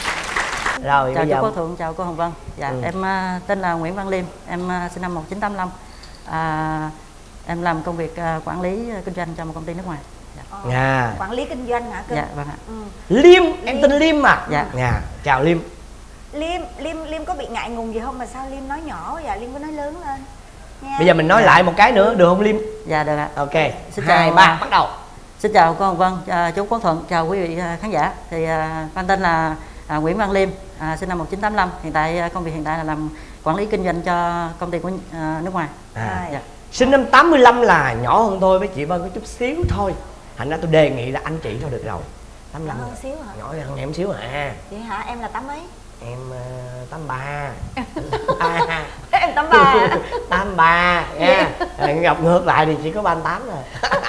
Rồi, chào chú Quốc Thuận, chào cô Hồng Vân. Dạ, ừ. em uh, tên là Nguyễn Văn Liêm, em uh, sinh năm một nghìn chín trăm tám mươi lăm. À, em làm công việc uh, quản lý uh, kinh doanh cho một công ty nước ngoài. Dạ. À. Quản lý kinh doanh hả cơ? Dạ, vâng ạ. Ừ. Liêm, em tên Liêm mà. Dạ. Dạ, chào Liêm. Liêm, Liêm, Liêm có bị ngại ngùng gì không mà sao Liêm nói nhỏ vậy? Liêm có nói lớn lên nha. Bây giờ mình nói dạ. lại một cái nữa được không Liêm? Dạ được ạ. Ok, xin hai, chào, ba, bắt đầu. Xin chào cô Hồng Vân, à, chú Quốc Thuận, chào quý vị khán giả. Thì à, con tên là à, Nguyễn Văn Liêm, à, sinh năm một nghìn chín trăm tám mươi lăm. Hiện tại công việc hiện tại là làm quản lý kinh doanh cho công ty của à, nước ngoài. À. Dạ. Sinh năm tám mươi lăm là nhỏ hơn tôi với chị Vân có chút xíu thôi. Thành ra tôi đề nghị là anh chị thôi được rồi. tám mươi lăm nhỏ hơn xíu hả? Nhỏ hơn em xíu à. Vậy hả? Em là tám mấy? Em uh, tám ba. À. Em tám ba. tám ba nha. Gặp ngược lại thì chỉ có ba mươi tám rồi.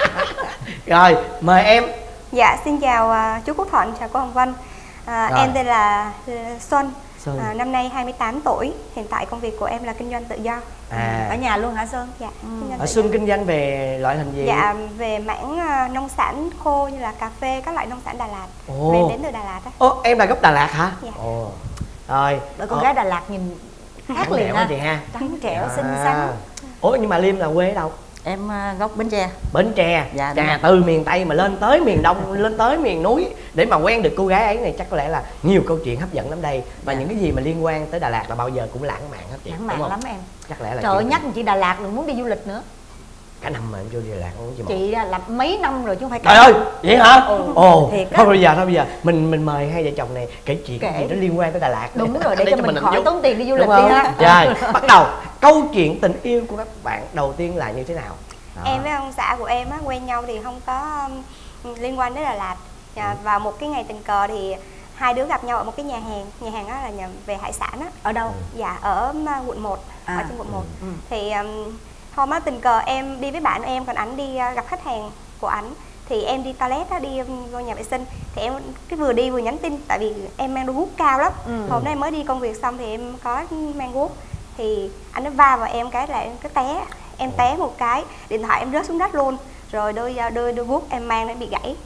Rồi, mời em. Dạ, xin chào uh, chú Quốc Thuận, chào cô Hồng Vân. uh, Em tên là uh, Xuân, uh, năm nay hai mươi tám tuổi. Hiện tại công việc của em là kinh doanh tự do. À. Ở nhà luôn hả Xuân? Dạ. Ừ. Ở Xuân kinh doanh về loại hình gì? Dạ, về mảng uh, nông sản khô như là cà phê, các loại nông sản Đà Lạt. Ồ. Về đến từ Đà Lạt á. Ồ, em là gốc Đà Lạt hả? Dạ. Ồ. Rồi. Bởi con ờ. gái Đà Lạt nhìn Khác liền ha ha. chị ha. Trắng trẻo À. xinh xắn. Ủa nhưng mà Liêm là quê ở đâu? Em gốc Bến Tre. Bến Tre. Dạ, Chà, từ miền Tây mà lên tới miền Đông, lên tới miền núi để mà quen được cô gái ấy này chắc có lẽ là nhiều câu chuyện hấp dẫn lắm đây. Và Dạ. những cái gì mà liên quan tới Đà Lạt là bao giờ cũng lãng mạn hết chị. Lãng mạn lắm em. Chắc lẽ là Trời ơi, chị... nhắc chị Đà Lạt rồi muốn đi du lịch nữa. Cả năm mà em vô Đà Lạt không chị một. Chị là mấy năm rồi chứ không phải cả. Trời ơi, vậy hả? Ừ. Ồ, Thiệt á. thôi bây giờ thôi bây giờ mình mình mời hai vợ chồng này kể chuyện Kể. gì nó liên quan tới Đà Lạt. Đúng rồi, để cho mình khỏi hình dung. tốn tiền đi du Đúng lịch không? đi ha. Rồi, bắt đầu. Câu chuyện tình yêu của các bạn đầu tiên là như thế nào? Đó. Em với ông xã của em á, quen nhau thì không có um, liên quan đến Đà Lạt. À, vào một cái ngày tình cờ thì hai đứa gặp nhau ở một cái nhà hàng. Nhà hàng đó là nhà về hải sản á. Ở đâu? Dạ, ở um, quận một, À. ở trên quận một. Ừ. Thì um, hôm đó tình cờ em đi với bạn em, còn ảnh đi uh, gặp khách hàng của ảnh. Thì em đi toilet á, đi um, vô nhà vệ sinh. Thì em cái vừa đi vừa nhắn tin, tại vì em mang đôi guốc cao lắm. Ừ. Hôm nay em mới đi công việc xong thì em có mang guốc. Thì anh nó va vào em cái là em cái té. Em té một cái, điện thoại em rớt xuống đất luôn. Rồi đôi đôi đôi guốc em mang nó bị gãy.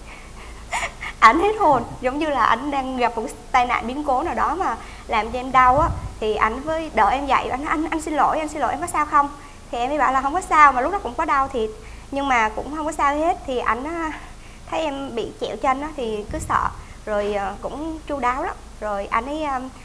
Ảnh hết hồn, giống như là ảnh đang gặp một tai nạn biến cố nào đó mà làm cho em đau á. Thì ảnh với đợi em dậy, anh anh anh xin lỗi, anh xin lỗi, em có sao không? Thì em mới bảo là không có sao, mà lúc đó cũng có đau thiệt, nhưng mà cũng không có sao hết. Thì ảnh thấy em bị chẹo chân á thì cứ sợ, rồi cũng chu đáo lắm. Rồi anh ấy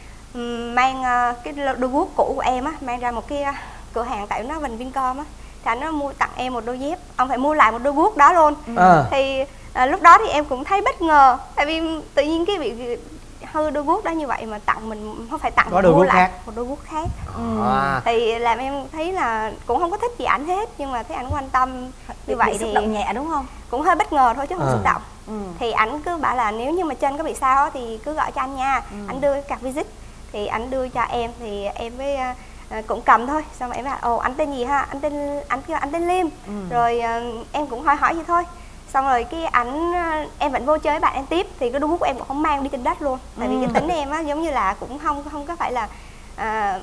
mang cái đôi guốc cũ của em á, mang ra một cái cửa hàng tại nó gần Vincom á, thì anh nó mua tặng em một đôi dép, ông phải mua lại một đôi guốc đó luôn. À. Thì à, lúc đó thì em cũng thấy bất ngờ, tại vì tự nhiên cái bị hư đôi guốc đó như vậy mà tặng mình, không phải tặng, có đôi mua guốc lại khác. một đôi guốc khác. Ừ. À. Thì làm em thấy là cũng không có thích gì ảnh hết, nhưng mà thấy ảnh quan tâm như Bị vậy xúc thì động nhẹ đúng không? cũng hơi bất ngờ thôi chứ không À. xúc động. Ừ. Thì ảnh cứ bảo là nếu như mà chân có bị sao á thì cứ gọi cho anh nha. Ừ. Anh đưa cái card visit thì ảnh đưa cho em, thì em với uh, cũng cầm thôi. Xong rồi em bảo ồ anh tên gì ha, anh tên anh kêu anh tên Liêm. Ừ. Rồi uh, em cũng hỏi hỏi vậy thôi. Xong rồi cái ảnh uh, em vẫn vô chơi với bạn em tiếp, thì cái đôi guốc của em cũng không mang đi trên đất luôn. Tại vì Ừ. cái tính em á giống như là cũng không không có phải là uh,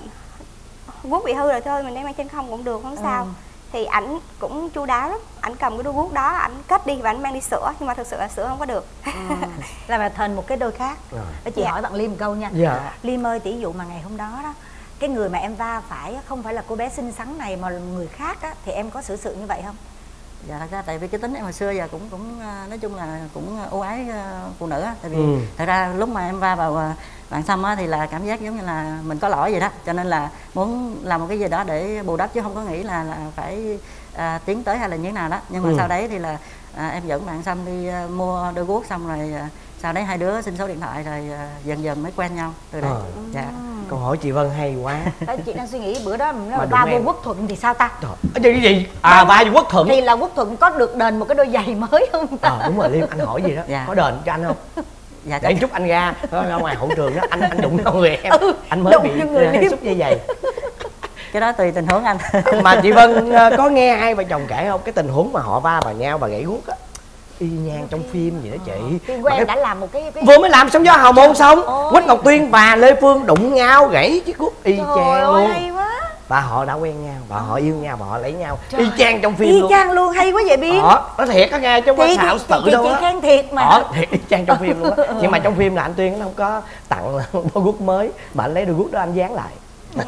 guốc bị hư rồi thôi mình đem mang trên không cũng được, không sao. Ừ. Thì ảnh cũng chu đáo lắm, ảnh cầm cái đôi guốc đó ảnh cất đi và ảnh mang đi sửa, nhưng mà thực sự là sửa không có được. Ừ. Là mà thền một cái đôi khác. Rồi. Để chị Dạ. hỏi bạn Liêm một câu nha. Dạ. Liêm ơi, tỷ dụ mà ngày hôm đó đó cái người mà em va phải không phải là cô bé xinh xắn này mà là người khác á, thì em có xử sự như vậy không? Dạ thật ra tại vì cái tính em hồi xưa giờ cũng cũng nói chung là cũng ưu ái phụ nữ á, tại vì Ừ. thật ra lúc mà em va vào bạn Sâm á thì là cảm giác giống như là mình có lỗi vậy đó, cho nên là muốn làm một cái gì đó để bù đắp chứ không có nghĩ là là phải à, tiến tới hay là như thế nào đó. Nhưng mà Ừ. sau đấy thì là à, em dẫn bạn Sâm đi à, mua đôi guốc, xong rồi à, sau đấy hai đứa xin số điện thoại rồi à, dần dần mới quen nhau từ đấy. Ờ. Dạ. Câu hỏi chị Vân hay quá. Tại chị đang suy nghĩ bữa đó Mà mà đúng va vô em. Quốc Thuận thì sao ta? Trời, cái gì? À, ba Quốc Thuận. Thì là Quốc Thuận có được đền một cái đôi giày mới không ta? Ờ, đúng rồi Liêm, anh hỏi gì đó. Dạ. Có đền cho anh không? Dạ, Để chút anh ra ra ngoài hậu trường đó, anh anh đụng vào người em, Ừ, anh mới đụng bị vô người Liêm. xúc dây giày. cái đó tùy tình huống anh. Mà chị Vân có nghe hai vợ chồng kể không, cái tình huống mà họ va vào nhau và gãy guốc á, y nhang trong phim vậy đó chị. Phim của Mà em cái- đã làm một cái, cái... vừa mới làm xong do hào môn xong, Ôi. Quách Ngọc Tuyên và Lê Phương đụng nhau gãy chiếc guốc y Trời chang ơi, luôn. hay quá. Và họ đã quen nhau, và họ yêu nhau, và họ lấy nhau y chang trong phim Y luôn. chang luôn, hay quá vậy Biên. Đó, nó thiệt á nghe, chứ không có Thì- xạo thì- tự thì đâu chị á. khen thiệt mà. Đó, thiệt y chang trong phim luôn á. Nhưng mà trong phim là anh Tuyên nó không có tặng đôi guốc mới, mà anh lấy đôi guốc đó anh dán lại.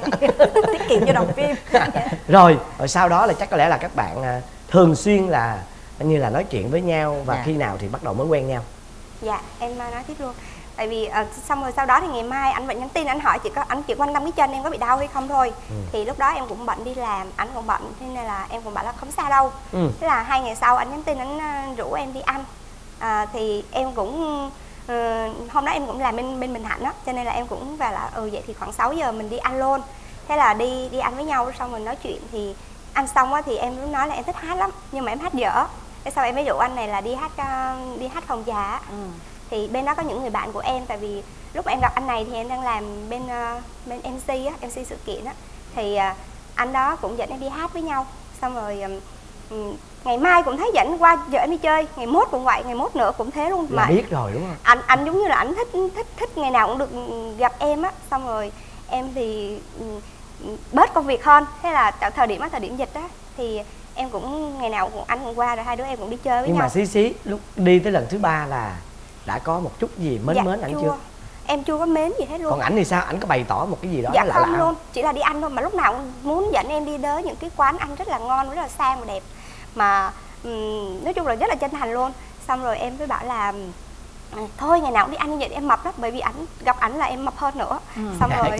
Tiết kiệm cho đồng phim. rồi, rồi sau đó là chắc có lẽ là các bạn à, thường xuyên là như là nói chuyện với nhau, và Dạ. khi nào thì bắt đầu mới quen nhau? Dạ em nói tiếp luôn. Tại vì uh, xong rồi sau đó thì ngày mai anh vẫn nhắn tin, anh hỏi chị có anh chỉ quan tâm cái chân em có bị đau hay không thôi. Ừ. Thì lúc đó em cũng bận đi làm, anh cũng bận, thế nên là em cũng bảo là không sao đâu. Ừ. Thế là hai ngày sau anh nhắn tin, anh uh, rủ em đi ăn. À, thì em cũng uh, hôm đó em cũng làm bên bên Bình Thạnh á, cho nên là em cũng vào là ừ vậy thì khoảng sáu giờ mình đi ăn luôn. Thế là đi đi ăn với nhau, xong rồi nói chuyện, thì ăn xong á thì em cũng nói là em thích hát lắm, nhưng mà em hát dở. Thế sau em mới rủ anh này là đi hát uh, đi hát phòng trà. Ừ. Thì bên đó có những người bạn của em, tại vì lúc mà em gặp anh này thì em đang làm bên uh, bên em xê á, em xê sự kiện á, thì uh, anh đó cũng dẫn em đi hát với nhau. Xong rồi um, ngày mai cũng thấy dẫn qua dẫn em đi chơi, ngày mốt cũng vậy, ngày mốt nữa cũng thế luôn. Là mà biết rồi đúng không? Anh anh giống như là anh thích thích thích ngày nào cũng được gặp em á. Xong rồi em thì um, bớt công việc hơn, thế là tại thời điểm á, thời điểm dịch á, thì em cũng ngày nào cũng anh cũng qua, rồi hai đứa em cũng đi chơi với Nhưng nhau. mà xí xí lúc đi tới lần thứ ba là đã có một chút gì mến Dạ, mến anh chưa. chưa? em chưa có mến gì hết luôn. Còn ảnh thì sao, ảnh có bày tỏ một cái gì đó dạ lạ không lạ luôn, chỉ là đi ăn thôi, mà lúc nào cũng muốn dẫn em đi tới những cái quán ăn rất là ngon, rất là sang và đẹp, mà um, nói chung là rất là chân thành luôn. Xong rồi em mới bảo là thôi ngày nào cũng đi ăn như vậy em mập lắm, bởi vì ảnh gặp ảnh là em mập hơn nữa. ừ. Xong rồi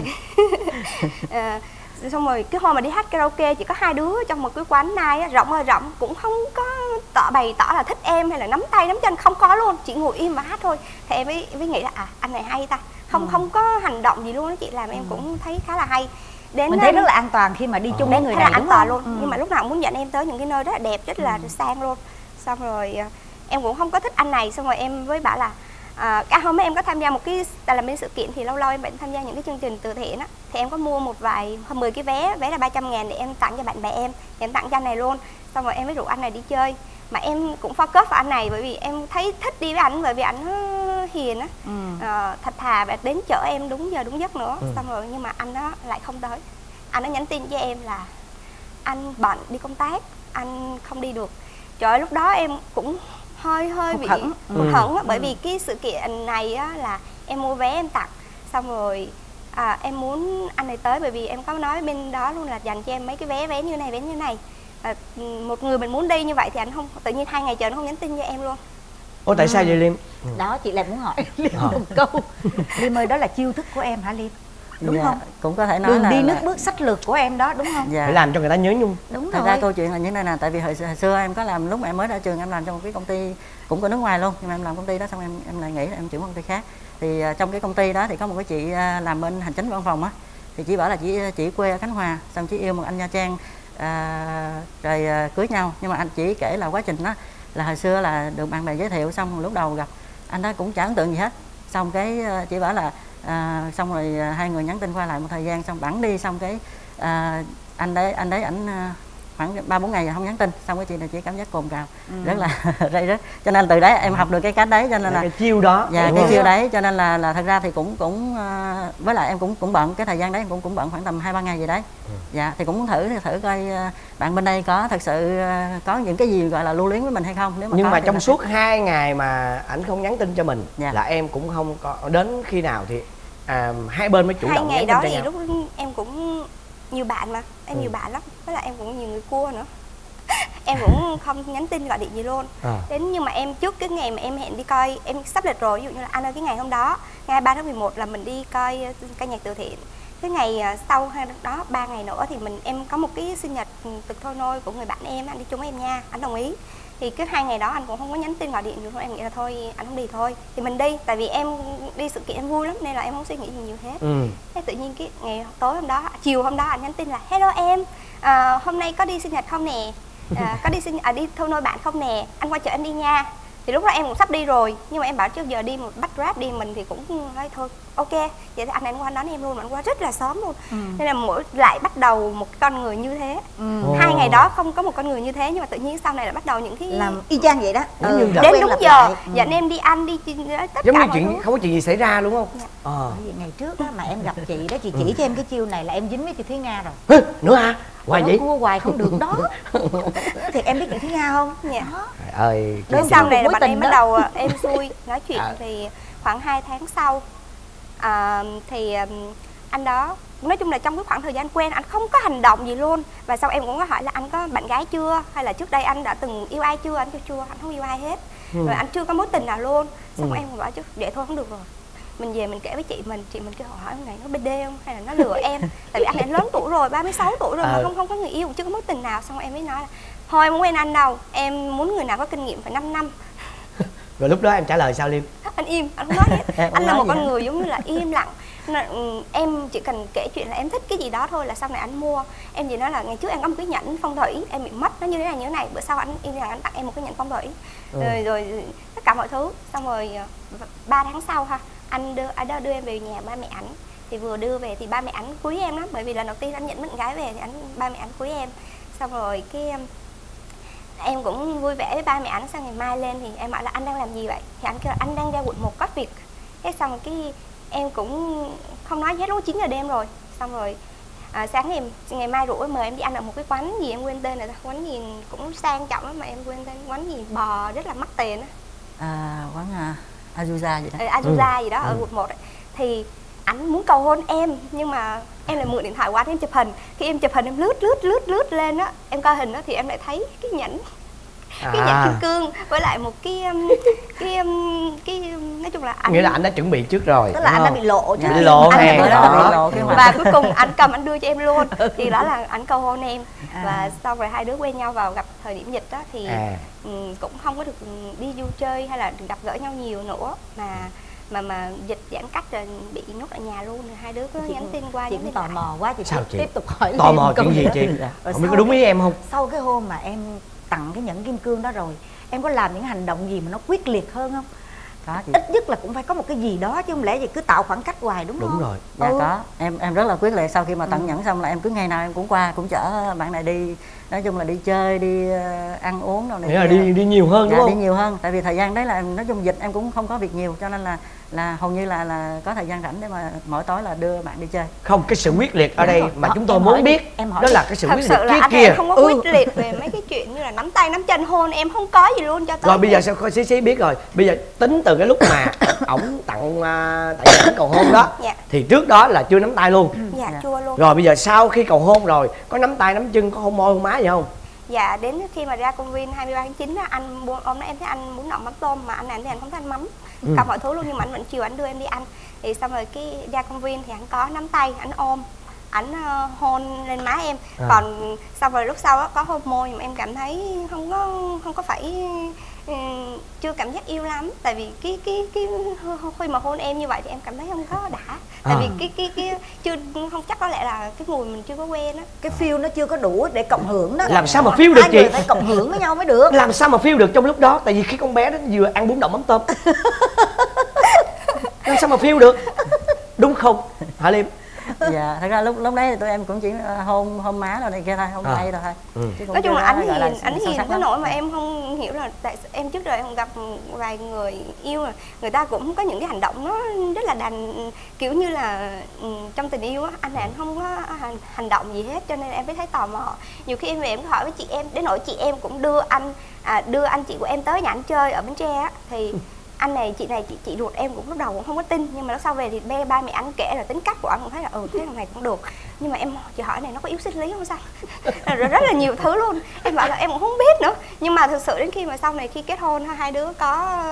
à, xong rồi cái hôm mà đi hát karaoke chỉ có hai đứa trong một cái quán night rộng ơi rộng, cũng không có tỏ bày tỏ là thích em hay là nắm tay nắm chân, không có luôn, chỉ ngồi im và hát thôi. Thì em mới, mới nghĩ là à anh này hay ta, không ừ. không có hành động gì luôn đó chị, làm em ừ. cũng thấy khá là hay. Đến mình thấy rất là an toàn khi mà đi chung với người này, là an toàn không? luôn. ừ. Nhưng mà lúc nào cũng muốn dẫn em tới những cái nơi rất là đẹp, rất là ừ. sang luôn. Xong rồi em cũng không có thích anh này, xong rồi em với bảo là à, cả hôm em có tham gia một cái, tại là bên sự kiện thì lâu lâu em vẫn tham gia những cái chương trình từ thiện á, thì em có mua một vài hơn mười cái vé, vé là ba trăm ngàn để em tặng cho bạn bè em, thì em tặng cho anh này luôn. Xong rồi em mới rủ anh này đi chơi, mà em cũng focus vào anh này bởi vì em thấy thích đi với ảnh, bởi vì ảnh hiền á, ừ. à, thật thà và đến chở em đúng giờ đúng giấc nữa. ừ. Xong rồi nhưng mà anh đó lại không tới, anh đó nhắn tin cho em là anh bận đi công tác, anh không đi được. Trời ơi, lúc đó em cũng hơi hơi bị hụt hẫng á, bởi vì cái sự kiện này á là em mua vé em tặng, xong rồi à, em muốn anh này tới, bởi vì em có nói bên đó luôn là dành cho em mấy cái vé vé như này vé như này. À, một người mình muốn đi như vậy thì anh không, tự nhiên hai ngày chờ nó không nhắn tin cho em luôn. Ủa tại ừ. sao vậy Liêm? Đó chị lại muốn hỏi Liêm à. một câu. Liêm ơi, đó là chiêu thức của em hả Liêm? Đúng dạ, không? Cũng có thể nói đường là đi nước là... bước sách lược của em đó, đúng không? Dạ. Phải làm cho người ta nhớ nhung. Đúng Thật rồi. ra câu chuyện là như thế này nè, tại vì hồi, hồi xưa em có làm, lúc mà em mới ra trường em làm trong một cái công ty cũng có nước ngoài luôn, nhưng mà em làm công ty đó xong em em lại nghĩ là em chuyển qua công ty khác. Thì uh, trong cái công ty đó thì có một cái chị uh, làm bên hành chính văn phòng á, thì chị bảo là chị chị quê ở Khánh Hòa, xong chị yêu một anh Nha Trang, uh, rồi uh, cưới nhau. Nhưng mà anh chỉ kể là quá trình đó là hồi xưa là được bạn bè giới thiệu, xong lúc đầu gặp anh đó cũng chả ấn tượng gì hết, xong cái uh, chị bảo là À, xong rồi à, hai người nhắn tin qua lại một thời gian, xong bẵng đi, xong cái à, anh đấy anh đấy ảnh à, khoảng ba bốn ngày không nhắn tin, xong cái chị này chỉ cảm giác cồn cào, ừ. rất là rây rứt, cho nên từ đấy em học được cái cách đấy, cho nên là cái chiêu đó, dạ cái chiêu đấy, cho nên là là thật ra thì cũng cũng à, với lại em cũng cũng bận cái thời gian đấy, em cũng cũng bận khoảng tầm hai ba ngày gì đấy, ừ. dạ thì cũng muốn thử thử coi à, bạn bên đây có thật sự à, có những cái gì gọi là lưu luyến với mình hay không. Nếu mà nhưng có, mà trong suốt phải... hai ngày mà ảnh không nhắn tin cho mình, dạ. là em cũng không có, đến khi nào thì à, hai bên mới chủ hai động ngày nhắn đó tin thì cho nhau? lúc em cũng nhiều bạn mà em ừ. nhiều bạn lắm, với lại em cũng nhiều người cua nữa. Em cũng không nhắn tin gọi điện gì luôn. à. Đến nhưng mà em trước cái ngày mà em hẹn đi coi, em sắp lịch rồi, ví dụ như là anh ơi cái ngày hôm đó ngày ba tháng mười một là mình đi coi ca nhạc từ thiện, cái ngày sau đó ba ngày nữa thì mình em có một cái sinh nhật tiệc thôi nôi của người bạn em, anh đi chung với em nha, anh đồng ý. Thì cái hai ngày đó anh cũng không có nhắn tin gọi điện gì luôn, em nghĩ là thôi anh không đi thôi thì mình đi, tại vì em đi sự kiện em vui lắm nên là em không suy nghĩ gì nhiều hết. ừ. Thế tự nhiên cái ngày tối hôm đó, chiều hôm đó anh nhắn tin là hello em, à, hôm nay có đi sinh nhật không nè, à, có đi sinh à, đi thôi nôi bạn không nè, anh qua chợ anh đi nha. Thì lúc đó em cũng sắp đi rồi, nhưng mà em bảo trước giờ đi một bắt Grab đi mình thì cũng nói thôi ok, vậy thì anh anh qua đón em luôn, anh qua rất là sớm luôn. ừ. Nên là mỗi lại bắt đầu một con người như thế. ừ. Hai ngày đó không có một con người như thế, nhưng mà tự nhiên sau này là bắt đầu những cái làm y chang vậy đó. ừ. Đến đúng giờ ừ. dẫn em đi ăn đi tất giống cả như chuyện thứ. Không có chuyện gì xảy ra đúng không? dạ. à. Ngày trước đó mà em gặp chị đó, chị chỉ ừ. cho em cái chiêu này là em dính với chị Thúy Nga rồi. Nữa hả? Hoài vậy? Cua hoài không được đó. Thì em biết chị Thúy Nga không? Dạ. Ơi. Đến sau này là bạn em bắt đầu em xui nói chuyện. à. Thì khoảng hai tháng sau à, thì anh đó nói chung là trong cái khoảng thời gian quen anh không có hành động gì luôn. Và sau em cũng có hỏi là anh có bạn gái chưa, hay là trước đây anh đã từng yêu ai chưa, anh kêu chưa, anh không yêu ai hết. ừ. Rồi anh chưa có mối tình nào luôn. Xong ừ. em cũng bảo chứ vậy thôi không được rồi, mình về mình kể với chị mình, chị mình kêu hỏi ông này nó bê đê không hay là nó lừa em. Tại vì anh ấy lớn tuổi rồi, ba mươi sáu tuổi rồi à. mà không không có người yêu, chưa có mối tình nào. Xong em mới nói là thôi em không quen anh đâu, em muốn người nào có kinh nghiệm phải năm năm. Rồi lúc đó em trả lời sao Liêm? Anh im, anh không nói hết. Anh là một con người giống như là im lặng. Em chỉ cần kể chuyện là em thích cái gì đó thôi là sau này anh mua. Em chỉ nói là ngày trước em có một cái nhẫn phong thủy, em bị mất, nó như thế này như thế này, bữa sau anh im lặng anh tặng em một cái nhẫn phong thủy. ừ. rồi, rồi tất cả mọi thứ. Xong rồi ba tháng sau ha, anh đưa anh đưa em về nhà ba mẹ ảnh. Thì vừa đưa về thì ba mẹ ảnh quý em lắm, bởi vì lần đầu tiên anh nhận bạn gái về thì anh ba mẹ ảnh quý em. Xong rồi cái em cũng vui vẻ với ba mẹ ảnh. Sang ngày mai lên thì em bảo là anh đang làm gì vậy, thì anh kêu là anh đang ra quận một có việc. Thế xong rồi cái em cũng không nói gì hết, lúc chín giờ đêm rồi. Xong rồi à, sáng ngày ngày mai rủ mời em đi ăn ở một cái quán gì em quên tên rồi, quán gì cũng sang trọng lắm mà em quên tên, quán gì bò rất là mắc tiền á. À, quán uh, Azusa gì đó. Ừ, Azusa ừ. gì đó ở ừ. quận một ấy. thì ảnh muốn cầu hôn em, nhưng mà em lại mượn điện thoại của anh em chụp hình. Khi em chụp hình em lướt lướt lướt lướt lên á, em coi hình á thì em lại thấy cái nhẫn à. cái nhẫn kim cương với lại một cái cái cái nói chung là anh, nghĩa là anh đã chuẩn bị trước rồi, tức là anh đã bị lộ chứ, bị lộ hàng đó, đó. Và cuối cùng anh cầm anh đưa cho em luôn, thì đó là anh cầu hôn em. À. Và sau rồi hai đứa quen nhau vào gặp thời điểm dịch đó thì à. um, cũng không có được đi du chơi hay là được gặp gỡ nhau nhiều nữa, mà mà mà dịch giãn cách rồi bị nhốt ở nhà luôn, rồi hai đứa cứ nhắn tin qua chị nhắn tin tò lại. mò quá chị, sao chị tiếp tục hỏi tò mò chuyện gì chị? Không biết có đúng ý em không? Sau cái hôm mà em tặng cái nhẫn kim cương đó rồi, em có làm những hành động gì mà nó quyết liệt hơn không? Có chị. Ít nhất là cũng phải có một cái gì đó chứ không lẽ gì cứ tạo khoảng cách hoài, đúng, đúng không? Đúng rồi. Dạ ừ. có, em em rất là quyết liệt. Sau khi mà tặng ừ. nhẫn xong là em cứ ngày nào em cũng qua, cũng chở bạn này đi, nói chung là đi chơi, đi uh, ăn uống đâu này. Nghĩa là đi đi nhiều hơn dạ, đúng không? Đi nhiều hơn, tại vì thời gian đấy là nói chung dịch em cũng không có việc nhiều, cho nên là là hầu như là là có thời gian rảnh để mà mỗi tối là đưa bạn đi chơi. Không, cái sự quyết liệt ở đây dạ, mà đó, chúng tôi muốn biết em hỏi đó là cái sự thật quyết sự liệt là kia anh kìa. không có quyết liệt về mấy cái chuyện như là nắm tay nắm chân hôn, em không có gì luôn cho tới. Rồi bây giờ sao xí xí biết rồi, bây giờ tính từ cái lúc mà ổng tặng uh, tại vì ổng cầu hôn đó dạ. thì trước đó là chưa nắm tay luôn. Dạ, dạ chưa luôn. Rồi bây giờ sau khi cầu hôn rồi có nắm tay nắm chân, có hôn môi hôn má gì không? Dạ, đến khi mà ra công viên hai mươi ba tháng chín á, anh buông ông nói em thấy anh muốn nọng mắm tôm mà anh này thì anh không thấy anh mắm ừ. cả mọi thứ luôn, nhưng mà anh vẫn chiều anh đưa em đi ăn. Thì xong rồi cái ra công viên thì anh có nắm tay, anh ôm, anh uh, hôn lên má em. À. Còn xong rồi lúc sau á có hôn môi, nhưng mà em cảm thấy không có không có phải um, chưa cảm giác yêu lắm, tại vì cái cái cái khi mà hôn em như vậy thì em cảm thấy không có đã, tại à. vì cái cái cái chưa không chắc, có lẽ là cái mùi mình chưa có quen á, cái feel nó chưa có đủ để cộng hưởng đó. Làm sao mà feel được hai chị? người phải cộng hưởng với nhau mới được. Làm sao mà feel được trong lúc đó, tại vì khi con bé đó vừa ăn bún đậu mắm tôm làm sao mà feel được, đúng không hả Liêm? Dạ, thật ra lúc lúc đấy thì tụi em cũng chỉ hôn hôn má rồi này kia thôi, hôn tay à. thôi. Ừ. Nói chung là anh hiền, anh hiền tới nỗi mà em không hiểu là tại em trước đây em gặp vài người yêu rồi, người ta cũng có những cái hành động nó rất là đàn, kiểu như là trong tình yêu á, anh này anh không có hành, hành động gì hết, cho nên em mới thấy tò mò. Nhiều khi em về em hỏi với chị em, đến nỗi chị em cũng đưa anh à, đưa anh chị của em tới nhà anh chơi ở Bến Tre á, thì anh này chị này chị chị ruột em cũng lúc đầu cũng không có tin, nhưng mà lúc sau về thì ba ba mẹ anh kể là tính cách của anh cũng thấy là ừ thế thằng này cũng được, nhưng mà em chị hỏi này nó có yếu sinh lý không sao rồi rất là nhiều thứ luôn, em bảo là em cũng không biết nữa, nhưng mà thực sự đến khi mà sau này khi kết hôn hai đứa có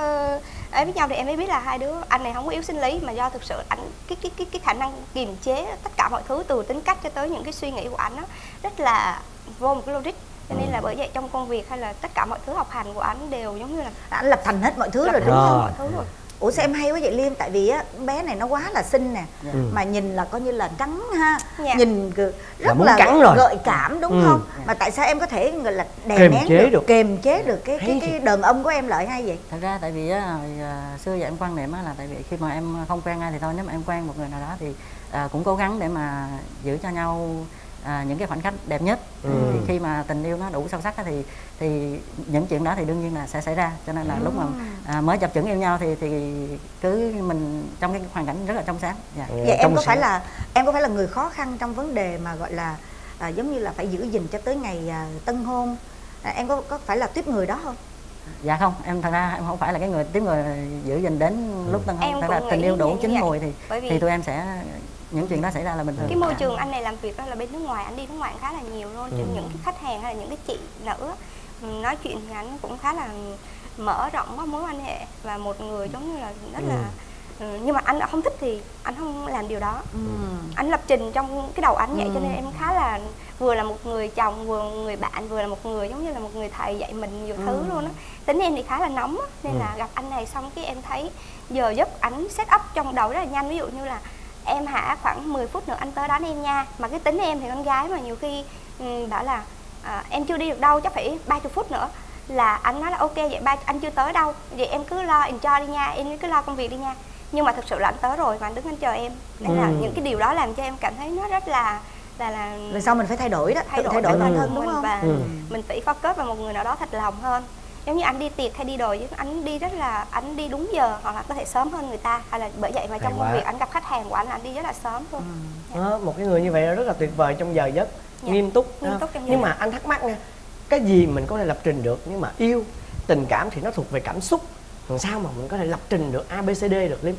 ấy với nhau thì em mới biết là hai đứa anh này không có yếu sinh lý, mà do thực sự anh cái cái cái cái khả năng kiềm chế tất cả mọi thứ từ tính cách cho tới những cái suy nghĩ của anh đó rất là vô một cái logic. Cho nên là bởi vậy trong công việc hay là tất cả mọi thứ học hành của anh đều giống như là anh lập thành hết mọi thứ rồi, đúng không? Mọi thứ rồi. Ủa sao em hay quá vậy Liêm? Tại vì á bé này nó quá là xinh nè, ừ. mà nhìn là coi như là cắn ha, dạ. nhìn rất là, là gợi cảm đúng ừ. không? Mà tại sao em có thể gọi là đè kềm nén chế được, được, kềm chế được cái cái, cái đàn ông của em lại hay vậy? Thật ra tại vì á xưa giờ em quan niệm á là tại vì khi mà em không quen ai thì thôi, nếu mà em quen một người nào đó thì à, cũng cố gắng để mà giữ cho nhau À, những cái khoảnh khắc đẹp nhất. Ừ. Thì khi mà tình yêu nó đủ sâu sắc thì thì những chuyện đó thì đương nhiên là sẽ xảy ra, cho nên là ừ. lúc mà à, mới chập chững yêu nhau thì thì cứ mình trong cái hoàn cảnh rất là trong sáng. Dạ. Ừ, vậy em có sáng. phải là em có phải là người khó khăn trong vấn đề mà gọi là à, giống như là phải giữ gìn cho tới ngày à, tân hôn, à, em có có phải là tiếp người đó không? Dạ không, em thật ra em không phải là cái người tiếp người giữ gìn đến ừ. lúc tân hôn. Thật ra tình yêu đủ chín mùi thì vì... thì tụi em sẽ những chuyện đó xảy ra là bình thường. Cái môi trường anh này làm việc đó là bên nước ngoài, anh đi nước ngoài khá là nhiều luôn, ừ. những cái khách hàng hay là những cái chị nữ nói chuyện thì anh cũng khá là mở rộng các mối quan hệ, và một người giống như là rất là ừ. nhưng mà anh không thích thì anh không làm điều đó. ừ. Anh lập trình trong cái đầu anh vậy, ừ. cho nên em khá là vừa là một người chồng, vừa người bạn, vừa là một người giống như là một người thầy dạy mình nhiều ừ. thứ luôn á. Tính em thì khá là nóng á, nên ừ. là gặp anh này xong cái em thấy giờ giúp anh set up trong đầu rất là nhanh. Ví dụ như là em hả khoảng mười phút nữa anh tới đón em nha, mà cái tính em thì con gái mà nhiều khi um, bảo là à, em chưa đi được đâu, chắc phải ba mươi phút nữa, là anh nói là ok vậy ba anh chưa tới đâu, vậy em cứ lo enjoy đi nha, em cứ lo công việc đi nha. Nhưng mà thực sự là anh tới rồi và anh đứng anh chờ em, nên ừ. là những cái điều đó làm cho em cảm thấy nó rất là là là lần sau mình phải thay đổi đó, thay đổi, thay đổi bản thân đúng không? Và ừ. mình phải focus vào một người nào đó thật lòng hơn. Giống như anh đi tiệc hay đi đồ chứ anh đi rất là anh đi đúng giờ, hoặc là có thể sớm hơn người ta, hay là bởi vậy mà trong công việc anh gặp khách hàng của anh là anh đi rất là sớm luôn. ừ. dạ. à, một cái người như vậy là rất là tuyệt vời trong giờ giấc, dạ. nghiêm túc, nghiêm túc nhưng mà anh thắc mắc nha, cái gì mình có thể lập trình được, nhưng mà yêu tình cảm thì nó thuộc về cảm xúc, làm sao mà mình có thể lập trình được a bê xê đê được Liêm?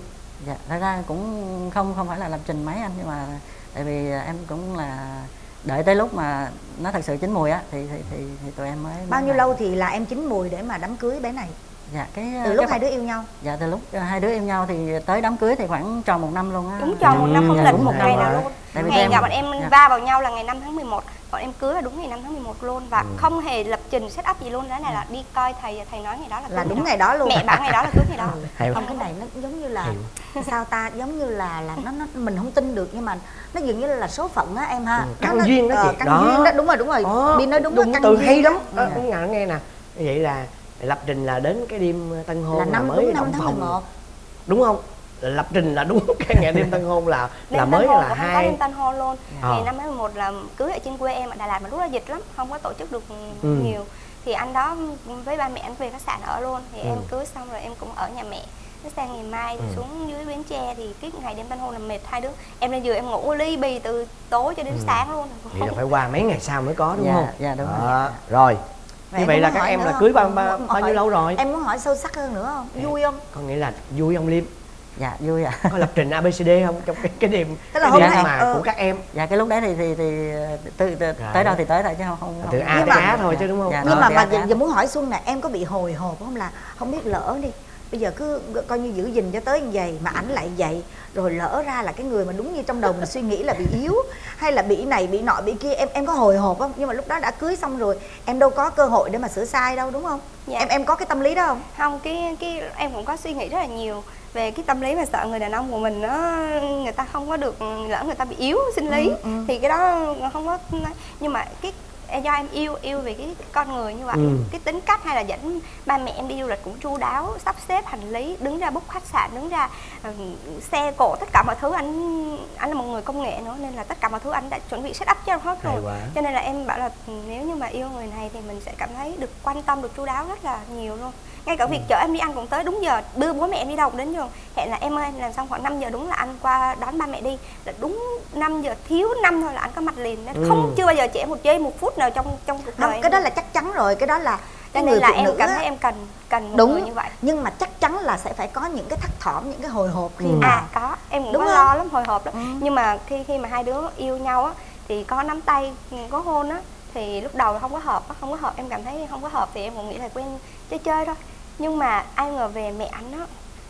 Dạ, thật ra cũng không không phải là lập trình mấy anh, nhưng mà tại vì em cũng là đợi tới lúc mà nó thật sự chín mùi á thì thì thì, thì tụi em mới bao nhiêu lâu thì là em chín mùi để mà đám cưới bé này? Dạ cái từ lúc cái hai đứa yêu nhau. Dạ từ lúc hai đứa yêu nhau thì tới đám cưới thì khoảng tròn một năm luôn á. Đúng tròn một năm, không dạ, lệch một ngày nào luôn. Ngày gặp bọn em dạ. va vào nhau là ngày năm tháng mười một, bọn em cưới là đúng ngày năm tháng mười một luôn, và ừ. không hề lập trình set up gì luôn. Cái này là đi coi thầy, thầy nói ngày đó là cưới là đúng đó. ngày đó luôn. Mẹ bảo ngày đó là cưới ngày đó. Ừ. Không, cái này nó giống như là sao ta, giống như là là nó, nó mình không tin được, nhưng mà nó dường như là số phận á em ha. Ừ, căn nó, duyên đó ờ, chị. Căn đó. duyên đó, đúng rồi đúng rồi. Đó. Bi nói đúng, đúng đó, từ căn hay duyên lắm. đó. Đó, nghe nghe nè. Vậy là lập trình là đến cái đêm tân hôn là năm mới đúng năm động tháng mười một. Đúng không? Lập trình là đúng cái ngày đêm tân hôn là đêm là mới hôn là hai. Có đêm tân hôn luôn. À. Ngày năm tháng mười một là cưới ở trên quê em ở Đà Lạt, mà lúc đó dịch lắm, không có tổ chức được ừ. nhiều. Thì anh đó với ba mẹ anh về khách sạn ở luôn. Thì ừ. em cưới xong rồi em cũng ở nhà mẹ. Cái sang ngày mai thì ừ. xuống dưới Bến Tre thì cái ngày đêm tân hôn là mệt hai đứa. Em lên giường em ngủ ly bì từ tối cho đến ừ. sáng luôn. Vậy là phải qua mấy ngày sau mới có đúng dạ, không? Dạ đúng à, rồi. Vậy như vậy là các em là cưới bao bao, bao nhiêu lâu rồi? Em muốn hỏi sâu sắc hơn nữa không? Vui không? Con nghĩ là vui không Liêm? Dạ vui ạ. À. Có lập trình a bê xê đê không trong cái cái đêm cái đêm mà ừ. của các em? Dạ cái lúc đấy thì thì, thì từ, từ tới đâu thì tới thôi chứ không không. Từ A tới Á thôi chứ đúng không? Dạ, nhưng mà mà giờ, giờ muốn hỏi Xuân nè, em có bị hồi hộp không, là không biết lỡ đi bây giờ cứ coi như giữ gìn cho tới như vậy mà ảnh lại vậy, rồi lỡ ra là cái người mà đúng như trong đầu mình suy nghĩ là bị yếu, hay là bị này bị nọ bị kia, em em có hồi hộp không? Nhưng mà lúc đó đã cưới xong rồi, em đâu có cơ hội để mà sửa sai đâu đúng không? Dạ. Em em có cái tâm lý đó không? Không, cái cái em cũng có suy nghĩ rất là nhiều về cái tâm lý mà sợ người đàn ông của mình nó người ta không có được, lỡ người ta bị yếu sinh lý ừ, ừ. thì cái đó không có. Nhưng mà cái do em yêu yêu về cái con người như vậy, ừ. cái tính cách, hay là dẫn ba mẹ em đi du lịch cũng chu đáo, sắp xếp hành lý, đứng ra book khách sạn, đứng ra uh, xe cộ, tất cả mọi thứ. Anh anh là một người công nghệ nữa, nên là tất cả mọi thứ anh đã chuẩn bị set up cho em hết rồi. Cho nên là em bảo là nếu như mà yêu người này thì mình sẽ cảm thấy được quan tâm, được chu đáo rất là nhiều luôn. Ngay cả việc chở em đi ăn cũng tới đúng giờ, đưa bố mẹ em đi đâu cũng đến giờ. Hẹn là em ơi làm xong khoảng năm giờ đúng là anh qua đón ba mẹ đi, là đúng năm giờ thiếu năm thôi là anh có mặt liền. Nên ừ. không chưa bao giờ trễ một giây một phút nào trong trong cuộc đời. Không, cái đó là chắc chắn rồi, cái đó là cái người là em cảm thấy em cần cần một đúng người như vậy. Nhưng mà chắc chắn là sẽ phải có những cái thất thỏm, những cái hồi hộp khi ừ. mà à có em cũng đúng có không? Lo lắm, hồi hộp lắm. ừ. Nhưng mà khi khi mà hai đứa yêu nhau á thì có nắm tay, có hôn á, thì lúc đầu không có hợp, không có hợp em cảm thấy không có hợp thì em cũng nghĩ là quen chơi chơi thôi. Nhưng mà ai ngờ về mẹ anh á,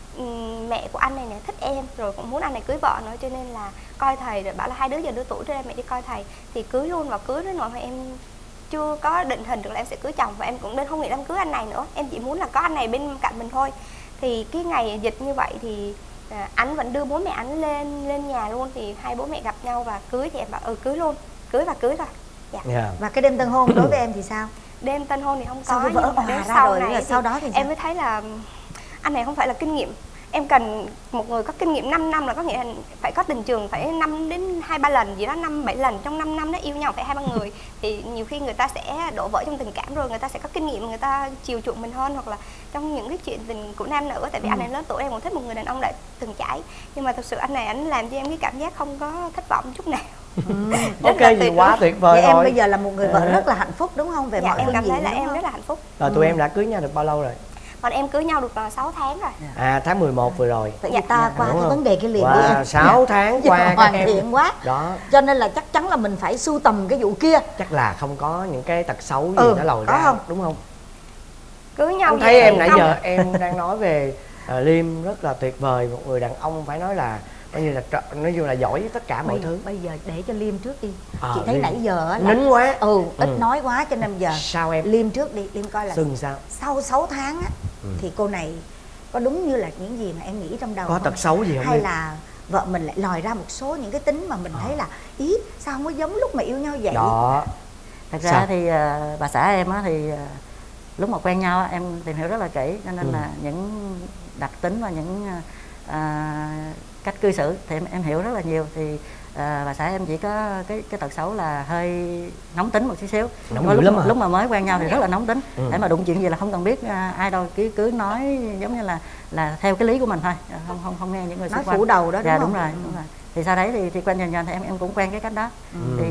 mẹ của anh này nè thích em rồi cũng muốn anh này cưới vợ nữa, cho nên là coi thầy rồi bảo là hai đứa giờ đưa tuổi cho em mẹ đi coi thầy thì cưới luôn. Và cưới đến nỗi mà em chưa có định hình được là em sẽ cưới chồng, và em cũng đến không nghĩ đám cưới anh này nữa, em chỉ muốn là có anh này bên cạnh mình thôi. Thì cái ngày dịch như vậy thì à, anh vẫn đưa bố mẹ anh lên lên nhà luôn, thì hai bố mẹ gặp nhau và cưới, thì em bảo ừ cưới luôn, cưới và cưới thôi. Dạ. Yeah. Và cái đêm tân hôn đối với em thì sao? Đêm tân hôn thì không sau có, vỡ nhưng mà đến ra sau rồi, này sau đó thì em mới thấy là anh này không phải là kinh nghiệm. Em cần một người có kinh nghiệm năm năm, là có nghĩa là phải có tình trường phải năm đến hai ba lần gì đó, năm bảy lần trong năm năm đó yêu nhau phải hai ba người. Thì nhiều khi người ta sẽ đổ vỡ trong tình cảm rồi, người ta sẽ có kinh nghiệm, người ta chiều chuộng mình hơn, hoặc là trong những cái chuyện tình của nam nữ. Tại vì ừ. anh này lớn tuổi, em cũng thích một người đàn ông đã từng trải, nhưng mà thực sự anh này anh làm cho em cái cảm giác không có thất vọng chút nào. Ừ. Ok, gì quá tuyệt vời vậy rồi. Em bây giờ là một người vợ ừ. rất là hạnh phúc đúng không? Về dạ, mọi em phương cảm diện thấy là em không? rất là hạnh phúc. Rồi tụi ừ. em đã cưới nhau được bao lâu rồi? Bọn em cưới nhau được sáu tháng rồi. À tháng mười một vừa rồi. Vậy dạ. ta dạ, qua cái vấn đề cái liền qua đi em. sáu tháng qua hoàn thiện quá. Đó. Cho nên là chắc chắn là mình phải sưu tầm cái vụ kia. Chắc là không có những cái tật xấu gì ừ, nó lòi ra không? Đúng không? Cưới nhau. Anh thấy em nãy không? giờ em đang nói về uh, Liêm rất là tuyệt vời, một người đàn ông phải nói là coi như là nói chung là giỏi với tất cả mọi bây, thứ. Bây giờ để cho Liêm trước đi. À, chị thấy Liêm. nãy giờ là nín quá. Ừ, ít ừ. nói quá cho nên giờ sao em Liêm trước đi, Liêm coi là Sừng sao? Sau sáu tháng á ừ. thì cô này có đúng như là những gì mà em nghĩ trong đầu có không? Tật xấu gì không? Hay Liêm? là vợ mình lại lòi ra một số những cái tính mà mình à. thấy là ý sao không có giống lúc mà yêu nhau vậy? Đó. Thật ra sao? thì uh, bà xã em á thì uh, lúc mà quen nhau em tìm hiểu rất là kỹ, cho nên ừ. là những đặc tính và những uh, cách cư xử thì em, em hiểu rất là nhiều. Thì uh, bà xã em chỉ có cái cái tật xấu là hơi nóng tính một chút xíu. Nóng lúc, lắm mà, à? lúc mà mới quen nhau thì rất là nóng tính. ừ. Để mà đụng chuyện gì là không cần biết uh, ai đâu, cứ cứ nói giống như là là theo cái lý của mình thôi, không không không nghe những người nói xung quanh. phủ đầu đó đúng dạ, không? đúng rồi, đúng rồi. Thì sau đấy thì thì quen dần dần thì em em cũng quen cái cách đó. ừ. Thì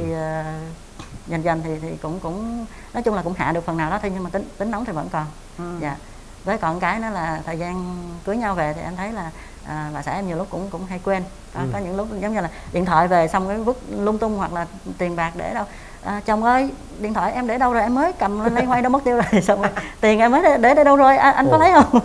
uh, dần dần thì thì cũng cũng nói chung là cũng hạ được phần nào đó thôi, nhưng mà tính tính nóng thì vẫn còn. ừ. Dạ. với còn cái nữa là thời gian cưới nhau về thì anh thấy là à, bà xã em nhiều lúc cũng cũng hay quên. Có, ừ. có những lúc giống như là điện thoại về xong cái vứt lung tung, hoặc là tiền bạc để đâu. À, chồng ơi, điện thoại em để đâu rồi, em mới cầm lên lấy hoay đâu mất tiêu rồi. Xong rồi tiền em mới để, để đây đâu rồi, à, anh có lấy không?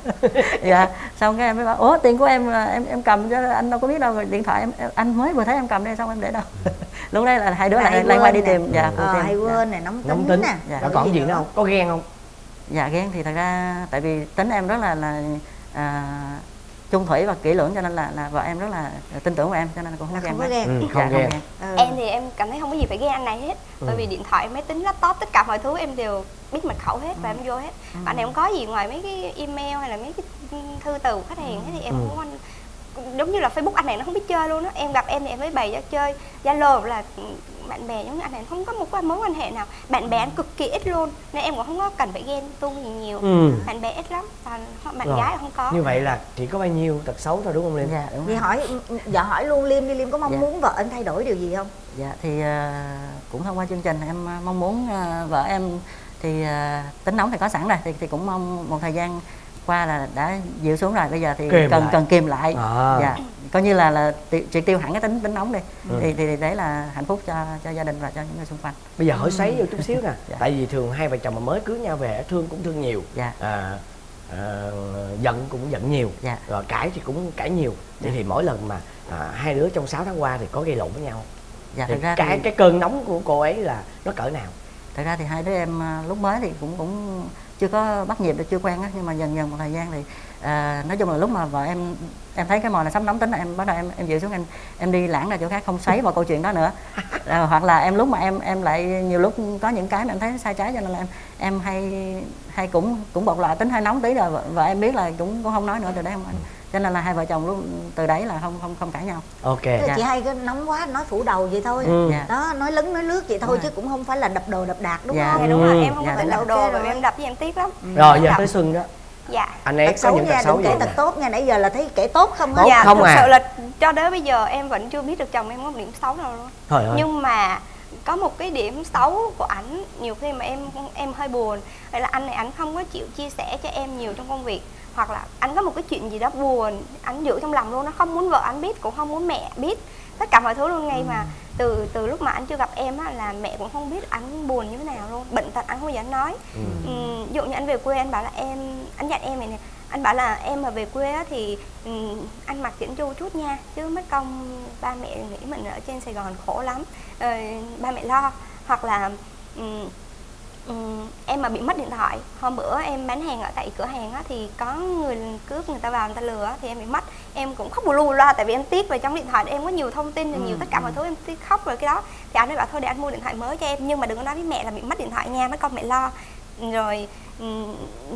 Dạ, xong cái em mới bảo ủa tiền của em em em cầm chứ anh đâu có biết đâu, rồi điện thoại em anh mới vừa thấy em cầm đây, xong em để đâu? Lúc đấy là hai đứa lại lại quay đi tìm. Dạ, ờ, tìm. hay quên này, nóng tính, tính nè. Dạ. Nó còn gì nữa không? Có ghen không? Dạ ghen thì thật ra tại vì tính em rất là là à, chung thủy và kỹ lưỡng, cho nên là là vợ em rất là tin tưởng vào em, cho nên cũng không, không ghen. Có ghen. Ừ, dạ, không ghen. Ừ. Em thì em cảm thấy không có gì phải ghen anh này hết. Ừ. Bởi vì điện thoại, máy tính, laptop, tất cả mọi thứ em đều biết mật khẩu hết và ừ. em vô hết. Ừ. Anh này không có gì ngoài mấy cái email hay là mấy cái thư từ của khách hàng thế thì em ừ. không anh giống như là Facebook anh này nó không biết chơi luôn á. Em gặp em thì em mới bày ra chơi. Zalo là bạn bè, giống như anh này không có một cái mối quan hệ nào, bạn bè anh cực kỳ ít luôn, nên em cũng không có cần phải ghen tuông gì nhiều. Ừ. Bạn bè ít lắm, còn bạn rồi. Gái không có. Như vậy là chỉ có bao nhiêu tật xấu thôi đúng không Liêm? Dạ đúng. Vậy hỏi dạ hỏi luôn Liêm đi, Liêm có mong dạ. muốn vợ em thay đổi điều gì không? Dạ thì uh, cũng thông qua chương trình em mong muốn uh, vợ em thì uh, tính nóng thì có sẵn rồi, thì thì cũng mong một thời gian qua là đã dịu xuống rồi, bây giờ thì kìm cần lại. cần kìm lại. À. Dạ. Coi như là là triệt tiêu hẳn cái tính tính nóng đi. Ừ. Thì, thì đấy là hạnh phúc cho cho gia đình và cho những người xung quanh. Bây giờ hỏi xoáy vô chút xíu nè. Dạ. Tại vì thường hai vợ chồng mà mới cưới nhau về thương cũng thương nhiều. Dạ. À, à, giận cũng giận nhiều. Dạ. Rồi cãi thì cũng cãi nhiều. Vậy dạ. thì mỗi lần mà à, hai đứa trong sáu tháng qua thì có gây lộn với nhau. Dạ. Thì ra cái thì... cái cơn nóng của cô ấy là nó cỡ nào? Thật ra thì hai đứa em lúc mới thì cũng cũng chưa có bắt nhịp được, chưa quen á, nhưng mà dần dần một thời gian thì à, nói chung là lúc mà vợ em em thấy cái mồi này sắp nóng tính là em bắt đầu em em dịu xuống, em em đi lãng ra chỗ khác, không xoáy vào câu chuyện đó nữa. À, hoặc là em lúc mà em em lại nhiều lúc có những cái mà em thấy sai trái, cho nên là em em hay hay cũng cũng bộc lộ tính hơi nóng tí, rồi vợ, vợ em biết là cũng cũng không nói nữa, từ đấy không anh. Cho nên là hai vợ chồng lúc từ đấy là không không không cãi nhau. Ok. Dạ. Chị hay cái nóng quá nói phủ đầu vậy thôi. Ừ. Dạ. Đó, nói lấn nói lướt vậy thôi, chứ cũng không phải là đập đồ đập đạc đúng dạ. không? Dạ đúng rồi, em không dạ, có phải đập đồ rồi em đập với em tiếc lắm. Ừ. Rồi giờ tới Xuân đó. Dạ. Anh ấy có những tật xấu gì? Kể tật tốt nha, nãy giờ là thấy kể tốt không á. Dạ, không thực à. sự là cho đến bây giờ em vẫn chưa biết được chồng em có một điểm xấu nào luôn. Trời ơi. Nhưng mà có một cái điểm xấu của ảnh, nhiều khi mà em em hơi buồn, vậy là anh này ảnh không có chịu chia sẻ cho em nhiều trong công việc, hoặc là anh có một cái chuyện gì đó buồn anh giữ trong lòng luôn, nó không muốn vợ anh biết, cũng không muốn mẹ biết, tất cả mọi thứ luôn. Ngay ừ. mà từ từ lúc mà anh chưa gặp em á, là mẹ cũng không biết anh buồn như thế nào luôn, bệnh tật anh không bao giờ anh nói. ừ. Ừ, ví dụ như anh về quê anh bảo là em anh dặn em này nè, anh bảo là em mà về quê á, thì um, anh mặc chỉnh chu chút nha, chứ mất công ba mẹ nghĩ mình ở trên Sài Gòn khổ lắm, ờ, ba mẹ lo. Hoặc là um, um, em mà bị mất điện thoại, hôm bữa em bán hàng ở tại cửa hàng á, thì có người cướp, người ta vào người ta lừa á, thì em bị mất, em cũng khóc bù lu loa, tại vì em tiếc về trong điện thoại em có nhiều thông tin, ừ. nhiều tất cả mọi thứ, em tiếc khóc rồi cái đó. Thì anh ấy bảo thôi để anh mua điện thoại mới cho em, nhưng mà đừng có nói với mẹ là bị mất điện thoại nha, mất công mẹ lo. Rồi um,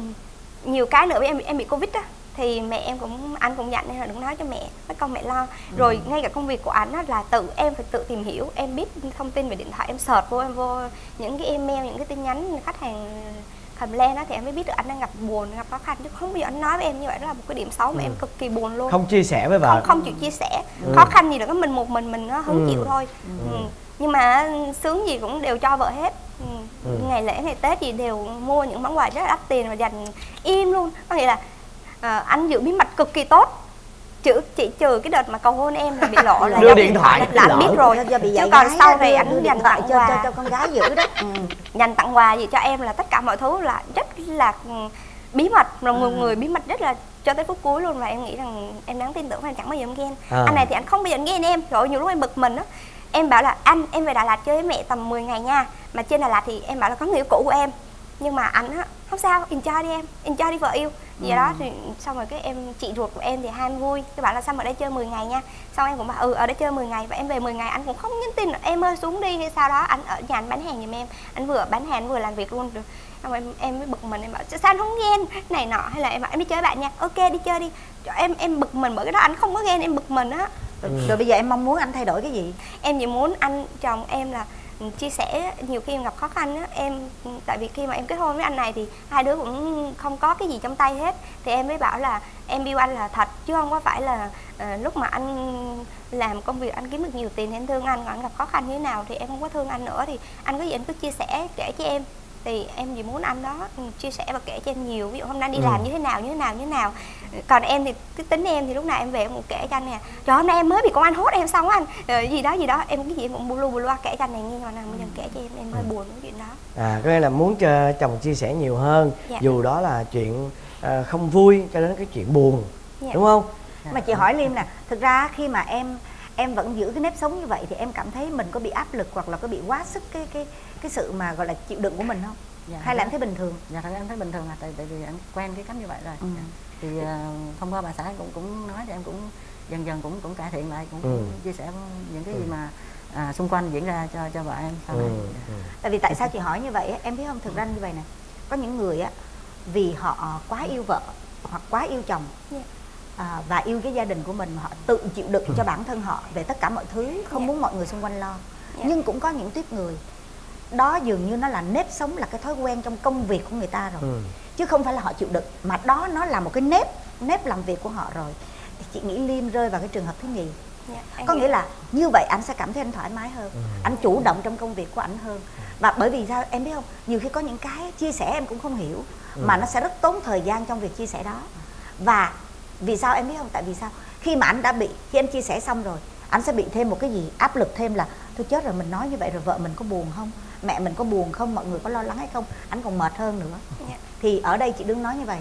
nhiều cái nữa, em em bị Covid á, thì mẹ em cũng anh cũng dặn nên là đừng nói cho mẹ, mất công mẹ lo. Rồi ừ. ngay cả công việc của anh á, là tự em phải tự tìm hiểu, em biết thông tin về điện thoại, em search vô, em vô những cái email, những cái tin nhắn khách hàng cầm lên á, thì em mới biết được anh đang gặp buồn, gặp khó khăn, chứ không bao giờ anh nói với em như vậy. Đó là một cái điểm xấu mà ừ. em cực kỳ buồn luôn. Không chia sẻ với vợ, không không chịu chia sẻ. ừ. Khó khăn gì là có mình một mình mình nó hứng ừ. chịu thôi. ừ. Ừ. Nhưng mà sướng gì cũng đều cho vợ hết. ừ. Ừ. Ngày lễ ngày Tết gì đều mua những món quà rất là đắt tiền và dành im luôn. Có nghĩa là à, anh giữ bí mật cực kỳ tốt, chữ chỉ trừ cái đợt mà cầu hôn em là bị lộ là đưa điện thoại là anh biết rồi, chứ còn sau này anh dành tặng quà cho, cho con gái giữ đó. ừ. Dành tặng quà gì cho em là tất cả mọi thứ là rất là bí mật, là một ừ. người bí mật rất là cho tới phút cuối luôn. Và em nghĩ rằng em đáng tin tưởng và chẳng bao giờ em ghen. à. Anh này thì anh không bao giờ anh ghen em. Rồi nhiều lúc em bực mình á, em bảo là anh em về Đà Lạt chơi với mẹ tầm mười ngày nha, mà trên Đà Lạt thì em bảo là có người yêu cũ của em, nhưng mà anh á không sao, enjoy đi em, enjoy đi vợ yêu vậy ừ. đó. Thì xong rồi cái em chị ruột của em thì ham vui, cái bảo là xong ở đây chơi mười ngày nha, xong em cũng bảo ừ ở đây chơi mười ngày, và em về mười ngày anh cũng không nhắn tin là em ơi xuống đi hay sao đó. Anh ở nhà anh bán hàng giùm em, anh vừa bán hàng vừa làm việc luôn. Xong em em mới bực mình, em bảo sao anh không ghen này nọ, hay là em bảo em đi chơi với bạn nha, ok đi chơi đi. Em em bực mình bởi cái đó, anh không có ghen, em bực mình á. ừ. Rồi bây giờ em mong muốn anh thay đổi cái gì? Em chỉ muốn anh chồng em là chia sẻ, nhiều khi em gặp khó khăn á, em tại vì khi mà em kết hôn với anh này thì hai đứa cũng không có cái gì trong tay hết, thì em mới bảo là em yêu anh là thật, chứ không có phải là uh, lúc mà anh làm công việc anh kiếm được nhiều tiền thì em thương anh, còn anh gặp khó khăn như thế nào thì em không có thương anh nữa, thì anh có gì anh cứ chia sẻ kể cho em. Thì em chỉ muốn anh đó chia sẻ và kể cho em nhiều, ví dụ hôm nay đi Ừ. làm như thế nào như thế nào như thế nào. Còn em thì cái tính em thì lúc nào em về em cũng kể cho anh nè, trời hôm nay em mới bị công an hốt em xong á anh, rồi gì đó gì đó em cái gì em cũng bù lu bù loa kể cho anh này nghe, mà nào bây giờ kể cho em em hơi buồn với chuyện đó. À, có nghĩa là muốn cho chồng chia sẻ nhiều hơn, Dạ. dù đó là chuyện à, không vui cho đến cái chuyện buồn, Dạ. đúng không? Mà chị hỏi Liêm nè, thực ra khi mà em em vẫn giữ cái nếp sống như vậy thì em cảm thấy mình có bị áp lực hoặc là có bị quá sức cái cái cái sự mà gọi là chịu đựng của mình không? Dạ, hay là dạ. em thấy bình thường? Dạ thật ra em thấy bình thường à, tại tại vì em quen cái cách như vậy rồi. Ừ. Dạ. Thì uh, thông qua bà xã cũng cũng nói thì em cũng dần dần cũng cũng cải thiện lại, cũng, Ừ. cũng chia sẻ những cái gì mà à, xung quanh diễn ra cho cho vợ em sau Ừ. này. Ừ. Tại vì tại sao chị hỏi như vậy á, em biết không, thực ra như vậy nè, có những người á vì họ quá yêu vợ hoặc quá yêu chồng, Yeah. à, và yêu cái gia đình của mình, họ tự chịu đựng cho bản thân họ về tất cả mọi thứ, không Yeah. muốn mọi người xung quanh lo. Yeah. Nhưng cũng có những tiếp người đó dường như nó là nếp sống, là cái thói quen trong công việc của người ta rồi, Ừ. chứ không phải là họ chịu đựng, mà đó nó là một cái nếp nếp làm việc của họ rồi. Thì chị nghĩ Liêm rơi vào cái trường hợp thứ nhì. Dạ, em Có hiểu. nghĩa là như vậy anh sẽ cảm thấy anh thoải mái hơn, Ừ. anh chủ động trong công việc của anh hơn. Và bởi vì sao em biết không, nhiều khi có những cái chia sẻ em cũng không hiểu, Ừ. mà nó sẽ rất tốn thời gian trong việc chia sẻ đó. Và vì sao em biết không, tại vì sao khi mà anh đã bị, khi anh chia sẻ xong rồi, anh sẽ bị thêm một cái gì áp lực thêm là thôi chết rồi, mình nói như vậy rồi vợ mình có buồn không, mẹ mình có buồn không, mọi người có lo lắng hay không, anh còn mệt hơn nữa. Dạ. Thì ở đây chị đừng nói như vậy,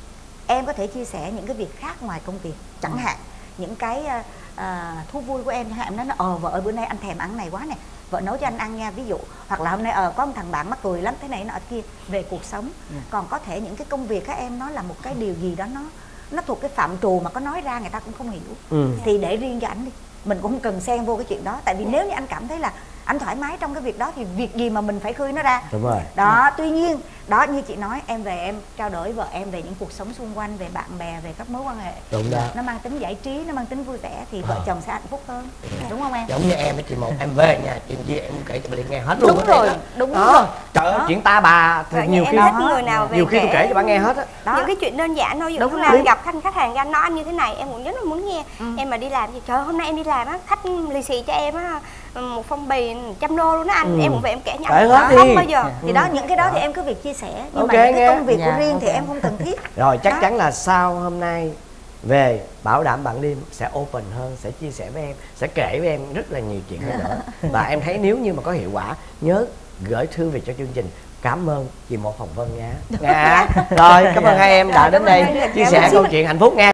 em có thể chia sẻ những cái việc khác ngoài công việc, chẳng hạn những cái à, à, thú vui của em, chẳng hạn em nói là, ờ vợ ơi bữa nay anh thèm ăn này quá nè, vợ nấu cho anh ăn nha, ví dụ. Hoặc là hôm nay ờ có một thằng bạn mắc cười lắm thế này nọ kia, về cuộc sống. Yeah. Còn có thể những cái công việc các em nó là một cái điều gì đó nó nó thuộc cái phạm trù mà có nói ra người ta cũng không hiểu. Ừ. Thì để riêng cho anh đi, mình cũng không cần xen vô cái chuyện đó. Tại vì nếu như anh cảm thấy là anh thoải mái trong cái việc đó thì việc gì mà mình phải khơi nó ra. Đúng rồi. Đó, tuy nhiên đó như chị nói, em về em trao đổi vợ em về những cuộc sống xung quanh, về bạn bè, về các mối quan hệ, Đúng đó. nó mang tính giải trí, nó mang tính vui vẻ thì vợ À. chồng sẽ hạnh phúc hơn, đúng không em? Giống như em với chị một, em về nhà chuyện gì em kể cho bà Liên nghe hết luôn. Đúng có thể rồi, đó. đúng đó. rồi. Trời ơi Đó. chuyện ta bà thì Vậy nhiều em khi thích người nào về nhiều khi tôi kể kể cho bà nghe hết á. Đó. những cái chuyện đơn giản thôi, ví dụ Đúng lúc rồi. nào gặp khách khách hàng anh nói anh như thế này em cũng rất là muốn nghe. Ừ. Em mà đi làm thì trời ơi, hôm nay em đi làm á, khách lì xì cho em á một phong bì trăm đô luôn đó anh. Ừ. Em cũng về em kể cho Kể anh hết không đi. bao giờ. Thì đó, những cái đó thì em cứ việc chia sẻ, nhưng Ok, mà những cái nghe. công việc của Dạ, riêng thì ok. em không cần thiết. Rồi chắc Đó. chắn là sau hôm nay về bảo đảm bạn Liêm sẽ open hơn, sẽ chia sẻ với em, sẽ kể với em rất là nhiều chuyện hơn nữa. Và em thấy nếu như mà có hiệu quả, nhớ gửi thư về cho chương trình. Cảm ơn chị Một Hồng Vân nha. Nha. Rồi cảm ơn hai em đã đến đây chia sẻ câu chuyện hạnh phúc nha.